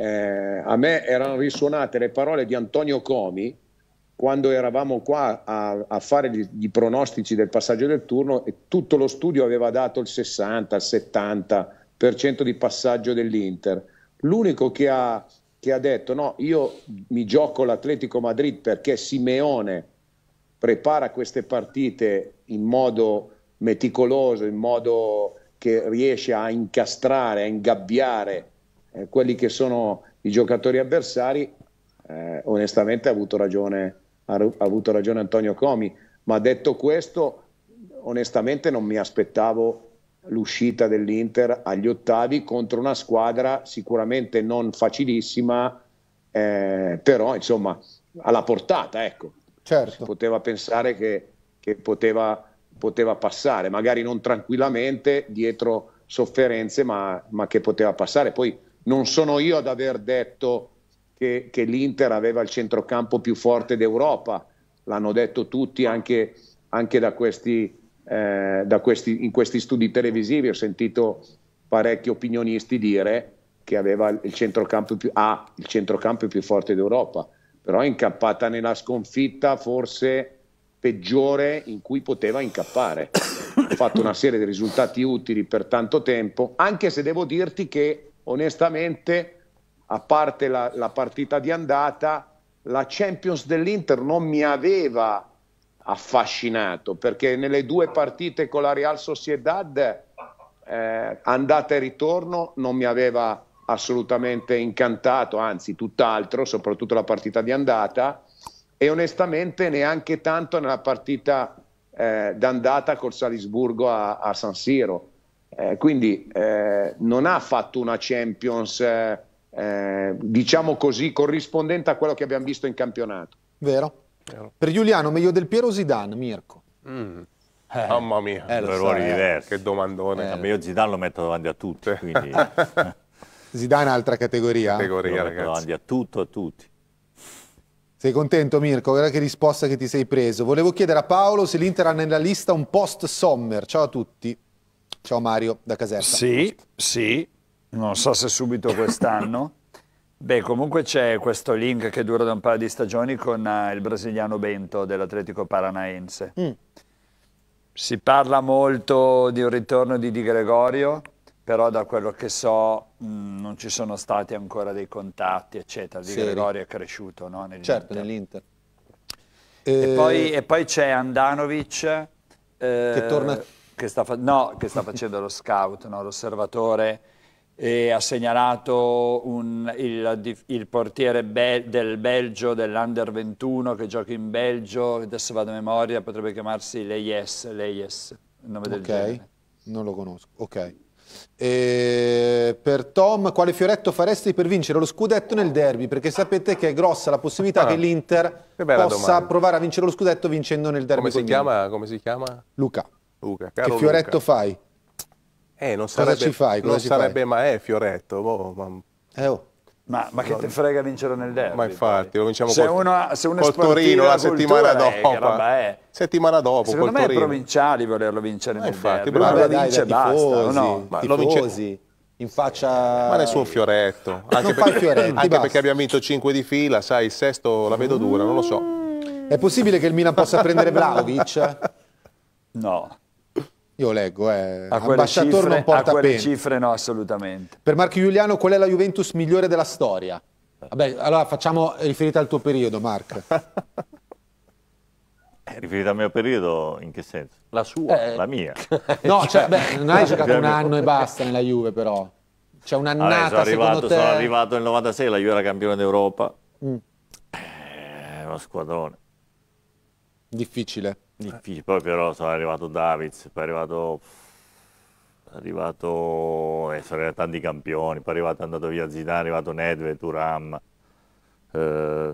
Speaker 3: eh, a me erano risuonate le parole di Antonio Comi quando eravamo qua a, a fare gli, gli pronostici del passaggio del turno e tutto lo studio aveva dato il sessanta, il settanta per cento di passaggio dell'Inter. L'unico che ha, che ha detto no, io mi gioco l'Atletico Madrid perché Simeone prepara queste partite in modo meticoloso, in modo che riesce a incastrare, a ingabbiare eh, quelli che sono i giocatori avversari, eh, onestamente ha avuto ragione, ha, ha avuto ragione Antonio Comi, ma detto questo, onestamente non mi aspettavo l'uscita dell'Inter agli ottavi contro una squadra sicuramente non facilissima, eh, però insomma alla portata, ecco.
Speaker 1: Certo.
Speaker 3: Si poteva pensare che, che poteva, poteva passare, magari non tranquillamente, dietro sofferenze, ma, ma che poteva passare. Poi non sono io ad aver detto che, che l'Inter aveva il centrocampo più forte d'Europa, l'hanno detto tutti anche, anche da questi, eh, da questi, in questi studi televisivi. Ho sentito parecchi opinionisti dire che aveva il centrocampo più, ha il centrocampo più forte d'Europa, però è incappata nella sconfitta forse peggiore in cui poteva incappare. Ha fatto una serie di risultati utili per tanto tempo, anche se devo dirti che onestamente, a parte la, la partita di andata, la Champions dell'Inter non mi aveva affascinato, perché nelle due partite con la Real Sociedad, eh, andata e ritorno, non mi aveva assolutamente incantato, anzi tutt'altro, soprattutto la partita di andata, e onestamente neanche tanto nella partita eh, d'andata col Salisburgo a, a San Siro. Eh, quindi eh, non ha fatto una Champions eh, eh, diciamo così corrispondente a quello che abbiamo visto in campionato.
Speaker 1: Vero?
Speaker 4: Vero.
Speaker 1: Per Giuliano, meglio del Piero o Zidane, Mirko?
Speaker 4: Mm. Mamma mia,
Speaker 5: Eh, lo
Speaker 6: Due
Speaker 5: so,
Speaker 6: ruoli
Speaker 5: eh.
Speaker 6: diversi.
Speaker 4: che domandone.
Speaker 6: Vabbè, io Zidane lo metto davanti a tutti, quindi lo
Speaker 1: Zidane è altra categoria?
Speaker 4: Categoria,
Speaker 6: metto
Speaker 4: ragazzi.
Speaker 6: davanti a tutto, a tutti.
Speaker 1: Sei contento, Mirko? Guarda che risposta che ti sei preso. Volevo chiedere a Paolo se l'Inter ha nella lista un post-Sommer. Ciao a tutti. Ciao Mario da Caserta.
Speaker 2: Sì, sì, non so se subito quest'anno. Beh, comunque c'è questo link che dura da un paio di stagioni con uh, il brasiliano Bento dell'Atletico Paranaense.
Speaker 1: Mm.
Speaker 2: Si parla molto di un ritorno di Di Gregorio, però da quello che so mh, non ci sono stati ancora dei contatti, eccetera. Di
Speaker 1: Seri.
Speaker 2: Gregorio è cresciuto, no? Nell'Inter.
Speaker 1: Certo, nell'Inter.
Speaker 2: E,
Speaker 1: Eh,
Speaker 2: poi, e poi c'è Andanovic eh,
Speaker 1: Che torna-
Speaker 2: che sta, fa- no, che sta facendo lo scout, no, l'osservatore, e ha segnalato un- il, dif- il portiere Be- del Belgio, dell'Under ventuno, che gioca in Belgio, adesso vado a memoria, potrebbe chiamarsi Leyes, Leyes, il nome del
Speaker 1: Ok,
Speaker 2: genere.
Speaker 1: non lo conosco. Ok. E per Tom, quale fioretto faresti per vincere lo scudetto nel derby? Perché sapete che è grossa la possibilità
Speaker 4: Ah,
Speaker 1: che l'Inter
Speaker 4: che bella
Speaker 1: possa
Speaker 4: domanda.
Speaker 1: provare a vincere lo scudetto vincendo nel derby
Speaker 4: Come si
Speaker 1: col Milan.
Speaker 4: chiama? Come si chiama?
Speaker 1: Luca,
Speaker 4: Luca.
Speaker 1: che
Speaker 4: Caro
Speaker 1: fioretto
Speaker 4: Luca.
Speaker 1: fai?
Speaker 4: Eh, non
Speaker 1: Cosa
Speaker 4: sarebbe,
Speaker 1: ci fai? Cosa
Speaker 4: non
Speaker 1: ci
Speaker 4: sarebbe
Speaker 1: fai?
Speaker 4: mai eh, Fioretto. boh, ma,
Speaker 1: Eh, oh.
Speaker 2: Ma, ma che te frega vincere nel derby?
Speaker 4: ma infatti,
Speaker 2: poi?
Speaker 4: lo vinciamo
Speaker 2: se
Speaker 4: col,
Speaker 2: uno, ha- se uno è
Speaker 4: col
Speaker 2: sportivo,
Speaker 4: Torino
Speaker 2: la
Speaker 4: la settimana
Speaker 2: cultura, eh,
Speaker 4: dopo.
Speaker 2: che roba è?
Speaker 4: Settimana dopo
Speaker 2: Secondo
Speaker 4: col
Speaker 2: me è
Speaker 4: Torino.
Speaker 2: provinciale volerlo vincere
Speaker 4: Ma
Speaker 2: nel
Speaker 4: infatti,
Speaker 2: derby.
Speaker 4: bravo.
Speaker 2: Lo
Speaker 1: Vabbè, dai,
Speaker 2: vince e
Speaker 1: dai,
Speaker 2: basta, o
Speaker 1: tifosi,
Speaker 2: no?
Speaker 4: Ma lo vince-
Speaker 1: tifosi, in faccia...
Speaker 4: Ma nessun Fioretto. Anche,
Speaker 1: Non
Speaker 4: perché,
Speaker 1: fai fioretti,
Speaker 4: anche
Speaker 1: basta.
Speaker 4: perché abbiamo vinto cinque di fila, sai, il sesto la vedo dura, non lo so.
Speaker 1: È possibile che il Milan possa prendere Vlahovic?
Speaker 2: No,
Speaker 1: Io leggo, eh.
Speaker 2: a quelle,
Speaker 1: Ambasciatore
Speaker 2: cifre,
Speaker 1: non
Speaker 2: a
Speaker 1: porta
Speaker 2: quelle
Speaker 1: pena.
Speaker 2: cifre no, assolutamente.
Speaker 1: Per Marco Giuliano, qual è la Juventus migliore della storia? Vabbè, allora facciamo riferita al tuo periodo, Mark.
Speaker 6: Eh, riferito al mio periodo, in che senso?
Speaker 5: La sua.
Speaker 6: La mia.
Speaker 1: No, cioè, beh, non hai giocato un
Speaker 6: Vabbè,
Speaker 1: anno e basta nella Juve, però. C'è
Speaker 6: sono
Speaker 1: un'annata,
Speaker 6: arrivato,
Speaker 1: secondo te?
Speaker 6: sono arrivato nel novantasei, la Juve era campione d'Europa.
Speaker 1: Mm.
Speaker 6: Eh, uno squadrone.
Speaker 1: Difficile.
Speaker 6: Difficile, poi però sono arrivato Davids, poi è arrivato, è arrivato eh, sono arrivati tanti campioni, poi è arrivato, è andato via Zidane, è arrivato Nedved, Thuram. Eh,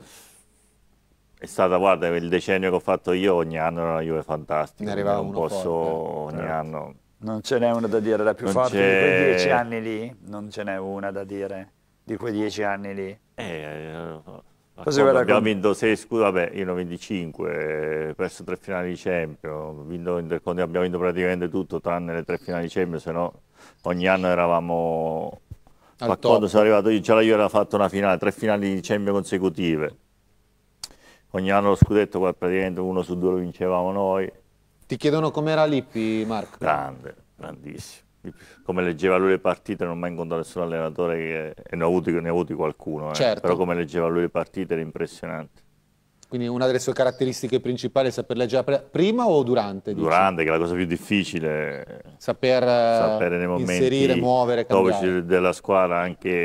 Speaker 6: è stata, guarda, il decennio che ho fatto io, ogni anno era una Juve fantastica.
Speaker 1: Ne arrivava
Speaker 6: non
Speaker 1: uno
Speaker 6: posso,
Speaker 1: forte.
Speaker 6: ogni
Speaker 2: Eh.
Speaker 6: anno.
Speaker 2: Non ce n'è una da dire, la più
Speaker 6: Non
Speaker 2: forte di quei
Speaker 6: c'è-
Speaker 2: dieci anni lì, non ce n'è una da dire di quei dieci anni lì.
Speaker 6: Eh, eh,
Speaker 2: Cosa vuoi
Speaker 6: abbiamo
Speaker 2: raccontare?
Speaker 6: vinto sei scudi, vabbè, io ne ho venticinque, eh, perso tre finali di Champions, vinto Interconti- abbiamo vinto praticamente tutto tranne le tre finali di Champions, se no ogni anno eravamo...
Speaker 1: Al
Speaker 6: Ma
Speaker 1: top.
Speaker 6: quando sono arrivato io, già io avevo fatto una finale, tre finali di Champions consecutive. Ogni anno lo scudetto, poi praticamente uno su due lo vincevamo noi.
Speaker 1: Ti chiedono com'era Lippi, Marco?
Speaker 6: Grande, grandissimo. Come leggeva lui le partite, non ho mai incontrato nessun allenatore che... e ne ho avuti, ne ho avuti qualcuno, eh.
Speaker 1: Certo.
Speaker 6: Però come leggeva lui le partite era impressionante.
Speaker 1: Quindi una delle sue caratteristiche principali è saper leggere pre- prima o durante? dici?
Speaker 6: Durante, che è la cosa più difficile,
Speaker 1: Saper, eh,
Speaker 6: sapere nei momenti
Speaker 1: inserire, muovere,
Speaker 6: dove
Speaker 1: cambiare.
Speaker 6: c'è della squadra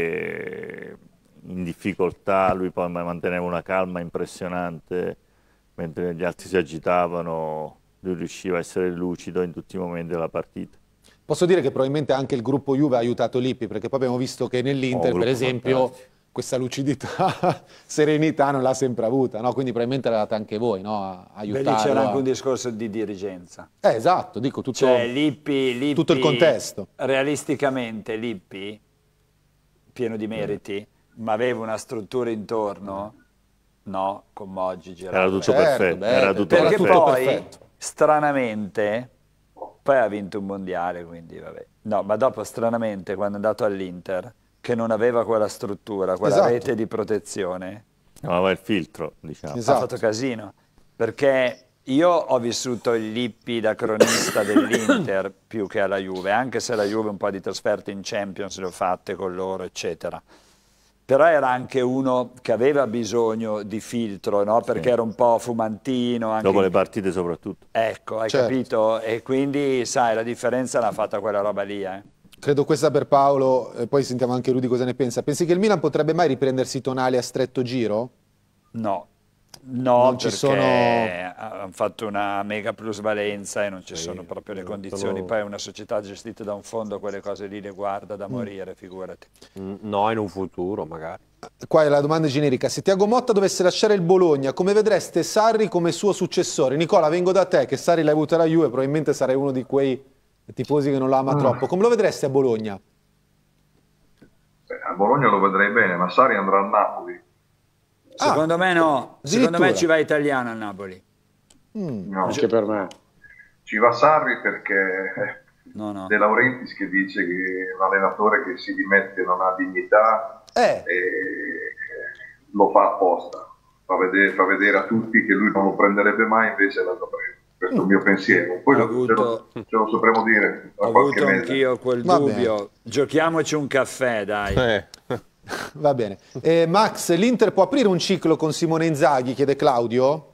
Speaker 6: anche in difficoltà, lui poi manteneva una calma impressionante, mentre gli altri si agitavano, lui riusciva a essere lucido in tutti i momenti della partita.
Speaker 1: Posso dire che probabilmente anche il gruppo Juve ha aiutato Lippi, perché poi abbiamo visto che nell'Inter,
Speaker 6: Oh,
Speaker 1: per
Speaker 6: gruppo
Speaker 1: esempio,
Speaker 6: fantastico.
Speaker 1: questa lucidità, serenità non l'ha sempre avuta, no? Quindi probabilmente l'ha data anche voi, no? A
Speaker 2: Beh, lì
Speaker 1: aiutarlo.
Speaker 2: c'era
Speaker 1: a-
Speaker 2: anche un discorso di dirigenza.
Speaker 1: Eh, esatto, dico tutto...
Speaker 2: Cioè Lippi, Lippi,
Speaker 1: tutto il contesto.
Speaker 2: realisticamente Lippi, pieno di meriti, ma aveva una struttura intorno, no, con Moggi,
Speaker 6: Era
Speaker 2: Gerardo.
Speaker 6: tutto
Speaker 1: Certo,
Speaker 6: perfetto,
Speaker 1: beh,
Speaker 6: era tutto
Speaker 2: Perché
Speaker 6: perfetto.
Speaker 2: poi,
Speaker 1: perfetto.
Speaker 2: stranamente, poi ha vinto un mondiale, quindi vabbè. No, ma dopo, stranamente, quando è andato all'Inter, che non aveva quella struttura, quella
Speaker 1: Esatto.
Speaker 2: rete di protezione,
Speaker 6: Non aveva il filtro, diciamo.
Speaker 1: Esatto.
Speaker 2: ha fatto casino. Perché io ho vissuto il Lippi da cronista dell'Inter più che alla Juve, anche se la Juve un po' di trasferte in Champions le ho fatte con loro, eccetera. Però era anche uno che aveva bisogno di filtro, no? Perché
Speaker 6: Sì.
Speaker 2: era un po' fumantino. Anche
Speaker 6: Dopo
Speaker 2: in-
Speaker 6: le partite soprattutto.
Speaker 2: Ecco, hai
Speaker 1: Certo.
Speaker 2: capito? E quindi, sai, la differenza l'ha fatta quella roba lì, eh.
Speaker 1: Credo questa per Paolo, e poi sentiamo anche Rudy cosa ne pensa. Pensi che il Milan potrebbe mai riprendersi i tonali a stretto giro?
Speaker 2: No, no,
Speaker 1: Non ci
Speaker 2: perché
Speaker 1: sono-
Speaker 2: hanno fatto una mega plusvalenza e non ci sono proprio le condizioni. Poi è una società gestita da un fondo, quelle cose lì le guarda da morire, figurati.
Speaker 5: Mm, No, in un futuro magari.
Speaker 1: Qua è la domanda generica. Se Thiago Motta dovesse lasciare il Bologna, come vedreste Sarri come suo successore? Nicola, vengo da te, che Sarri l'hai avuto alla Juve, probabilmente sarai uno di quei tifosi che non la ama troppo. Come lo vedresti a Bologna?
Speaker 7: Beh, a Bologna lo vedrei bene, ma Sarri andrà a Napoli.
Speaker 2: Secondo me no, secondo me
Speaker 1: addirittura.
Speaker 2: ci va Italiano a Napoli.
Speaker 7: No,
Speaker 3: Anche per me.
Speaker 7: ci va Sarri perché eh,
Speaker 2: No, no.
Speaker 7: De Laurentiis che dice che un allenatore che si dimette non ha dignità
Speaker 1: Eh,
Speaker 7: e lo fa apposta, fa vedere, fa vedere a tutti che lui non lo prenderebbe mai, invece l'ha preso. Questo è il mio pensiero. Poi
Speaker 2: Ho
Speaker 7: lo,
Speaker 2: avuto-
Speaker 7: ce, lo, ce lo sapremo dire tra
Speaker 2: Ho
Speaker 7: qualche
Speaker 2: avuto
Speaker 7: mese.
Speaker 2: anch'io quel
Speaker 1: Va
Speaker 2: dubbio. Giochiamoci un caffè, dai.
Speaker 4: Eh.
Speaker 1: va bene. Eh, Max, l'Inter può aprire un ciclo con Simone Inzaghi, chiede Claudio?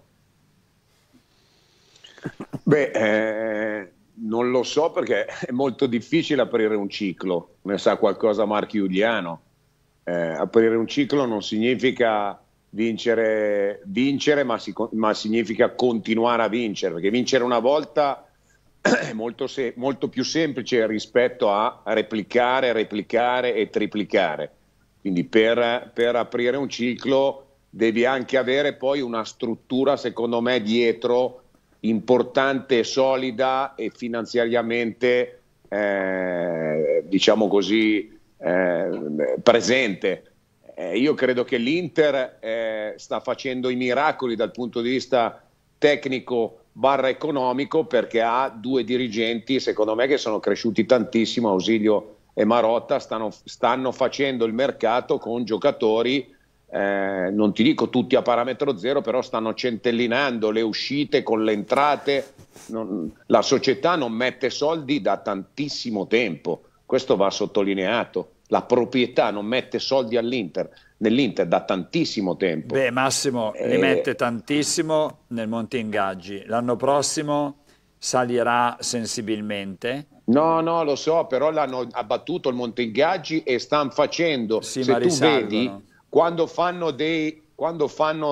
Speaker 3: Beh, eh, non lo so perché è molto difficile aprire un ciclo, ne sa qualcosa Marco Giuliano. Eh, aprire un ciclo non significa vincere, vincere ma, si- ma significa continuare a vincere, perché vincere una volta è molto, se- molto più semplice rispetto a replicare, replicare e triplicare. Quindi per, per aprire un ciclo devi anche avere poi una struttura, secondo me, dietro importante, solida e finanziariamente, eh, diciamo così, eh, presente. Eh, io credo che l'Inter eh, sta facendo i miracoli dal punto di vista tecnico barra economico, perché ha due dirigenti, secondo me, che sono cresciuti tantissimo, Ausilio e Marotta, stanno, stanno facendo il mercato con giocatori, eh, non ti dico tutti a parametro zero, però stanno centellinando le uscite con le entrate. Non, la società non mette soldi da tantissimo tempo, questo va sottolineato. La proprietà non mette soldi all'Inter, nell'Inter da tantissimo tempo.
Speaker 2: Beh, Massimo li
Speaker 3: Eh,
Speaker 2: mette tantissimo nel Monte Ingaggi. L'anno prossimo salirà sensibilmente.
Speaker 3: No, no, lo so, però l'hanno abbattuto il Monte Ingaggi e stanno facendo,
Speaker 2: Sì,
Speaker 3: se
Speaker 2: ma
Speaker 3: tu
Speaker 2: risalgono.
Speaker 3: vedi, quando fanno dei, quando fanno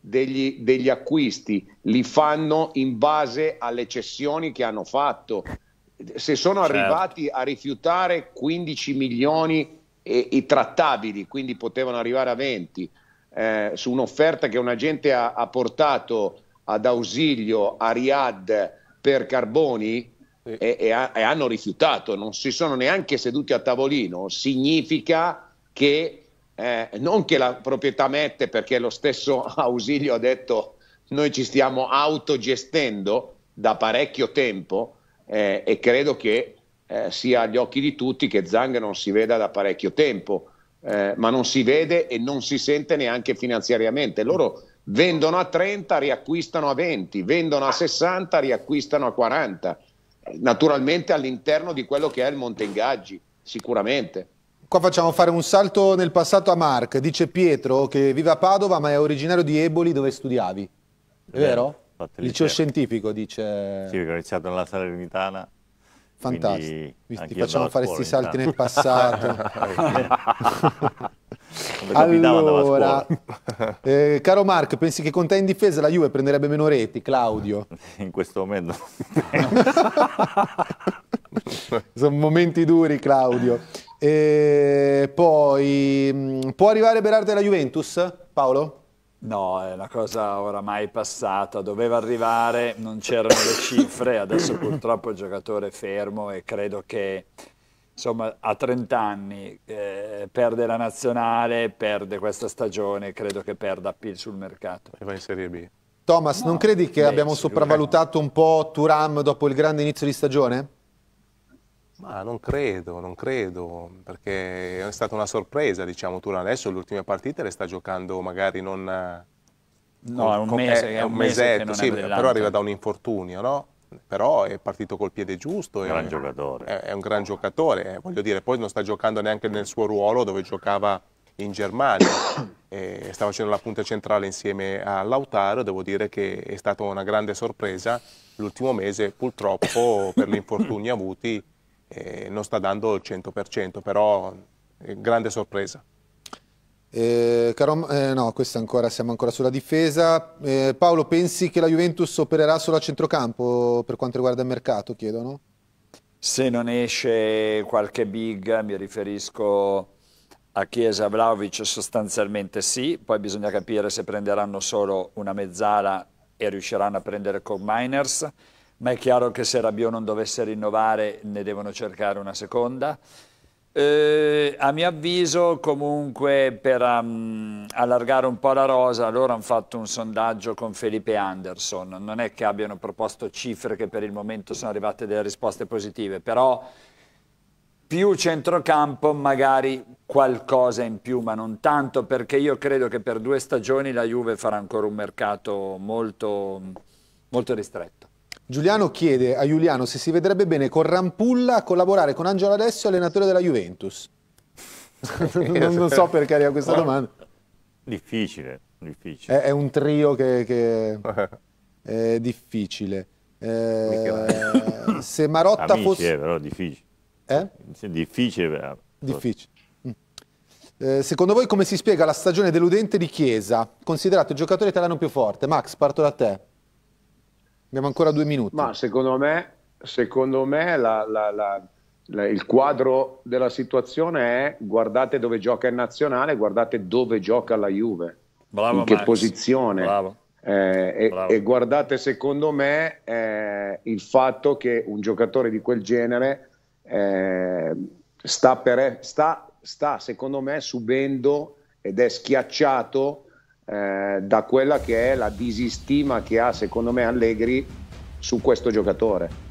Speaker 3: degli, degli acquisti, li fanno in base alle cessioni che hanno fatto. Se sono
Speaker 2: Certo.
Speaker 3: arrivati a rifiutare quindici milioni e, e trattabili, quindi potevano arrivare a venti, eh, su un'offerta che un agente ha, ha portato ad ausilio a Riyadh per Carboni,
Speaker 4: Sì.
Speaker 3: e, e, ha- e hanno rifiutato, non si sono neanche seduti a tavolino, significa che eh, non che la proprietà mette, perché lo stesso Ausilio ha detto noi ci stiamo autogestendo da parecchio tempo, eh, e credo che eh, sia agli occhi di tutti che Zhang non si veda da parecchio tempo, eh, ma non si vede e non si sente neanche finanziariamente. Loro vendono a trenta, riacquistano a venti, vendono a sessanta, riacquistano a quaranta, naturalmente all'interno di quello che è il monte ingaggi, sicuramente.
Speaker 1: Qua facciamo fare un salto nel passato a Mark. Dice Pietro che vive a Padova ma è originario di Eboli, dove studiavi. È
Speaker 6: Vero,
Speaker 1: vero?
Speaker 6: fatto il
Speaker 1: Liceo
Speaker 6: liceo.
Speaker 1: scientifico, dice.
Speaker 6: Sì, perché ho iniziato nella Salernitana.
Speaker 1: Fantastico.
Speaker 6: quindi
Speaker 1: Visti,
Speaker 6: anch'io
Speaker 1: facciamo
Speaker 6: andavo
Speaker 1: fare
Speaker 6: a
Speaker 1: questi
Speaker 6: scuola
Speaker 1: salti nel
Speaker 6: intanto.
Speaker 1: passato.
Speaker 6: Come capitava andavo a
Speaker 1: Allora,
Speaker 6: scuola.
Speaker 1: eh, caro Mark, pensi che con te in difesa la Juve prenderebbe meno reti? Claudio.
Speaker 6: In questo momento.
Speaker 1: Sono momenti duri, Claudio. E poi, mh, può arrivare Berardi alla Juventus, Paolo?
Speaker 2: No, è una cosa oramai passata, doveva arrivare, non c'erano le cifre, adesso purtroppo il giocatore è fermo e credo che insomma a trenta anni eh, perde la nazionale, perde questa stagione, credo che perda appeal sul mercato.
Speaker 4: E va in Serie B.
Speaker 1: Thomas, non credi che
Speaker 2: beh,
Speaker 1: abbiamo
Speaker 2: sì,
Speaker 1: sopravvalutato un po' Thuram dopo il grande inizio di stagione?
Speaker 4: Ma non credo, non credo, perché è stata una sorpresa, diciamo, Thuram adesso le ultime partite le sta giocando magari non...
Speaker 2: No, è un
Speaker 4: con-
Speaker 2: mese, è un mese che
Speaker 4: mesetto,
Speaker 2: non
Speaker 4: sì,
Speaker 2: è brillante.
Speaker 4: però arriva da un infortunio, no? Però è partito col piede giusto, è,
Speaker 6: Gran giocatore.
Speaker 4: è, è un gran giocatore, eh, voglio dire, poi non sta giocando neanche nel suo ruolo dove giocava in Germania, e sta facendo la punta centrale insieme a Lautaro. Devo dire che è stata una grande sorpresa l'ultimo mese, purtroppo per gli infortuni avuti eh, non sta dando il cento per cento, però è grande sorpresa.
Speaker 1: Eh, caro, eh, no, questa ancora, siamo ancora sulla difesa. Eh, Paolo, pensi che la Juventus opererà solo a centrocampo per quanto riguarda il mercato, chiedono?
Speaker 2: Se non esce qualche big, mi riferisco a Chiesa, Vlahovic, sostanzialmente sì, poi bisogna capire se prenderanno solo una mezzala e riusciranno a prendere Cobb Miners, ma è chiaro che se Rabiot non dovesse rinnovare ne devono cercare una seconda. Eh, a mio avviso comunque per um, allargare un po' la rosa loro hanno fatto un sondaggio con Felipe Anderson, non è che abbiano proposto cifre che per il momento sono arrivate delle risposte positive, però più centrocampo magari qualcosa in più, ma non tanto, perché io credo che per due stagioni la Juve farà ancora un mercato molto, molto ristretto.
Speaker 1: Giuliano chiede a Giuliano se si vedrebbe bene con Rampulla a collaborare con Angelo Alessio, allenatore della Juventus. non, non so perché arriva questa domanda.
Speaker 6: Difficile, difficile.
Speaker 1: È, è un trio che, che è difficile. Eh, se Marotta
Speaker 6: Amici,
Speaker 1: fosse...
Speaker 6: eh, però difficile.
Speaker 1: Eh?
Speaker 6: Sì, difficile. però.
Speaker 1: Difficile. Mm. Eh, secondo voi come si spiega la stagione deludente di Chiesa, considerato il giocatore italiano più forte? Max, parto da te. Abbiamo ancora due minuti.
Speaker 3: Ma secondo me, secondo me la, la, la, la, il quadro della situazione è: guardate dove gioca in nazionale, guardate dove gioca la Juve,
Speaker 2: Bravo,
Speaker 3: in che
Speaker 2: Max.
Speaker 3: posizione.
Speaker 2: Bravo.
Speaker 3: Eh, e,
Speaker 2: Bravo.
Speaker 3: e guardate, secondo me, eh, il fatto che un giocatore di quel genere eh, sta, per, sta, sta, secondo me, subendo ed è schiacciato eh, da quella che è la disistima che ha, secondo me, Allegri su questo giocatore.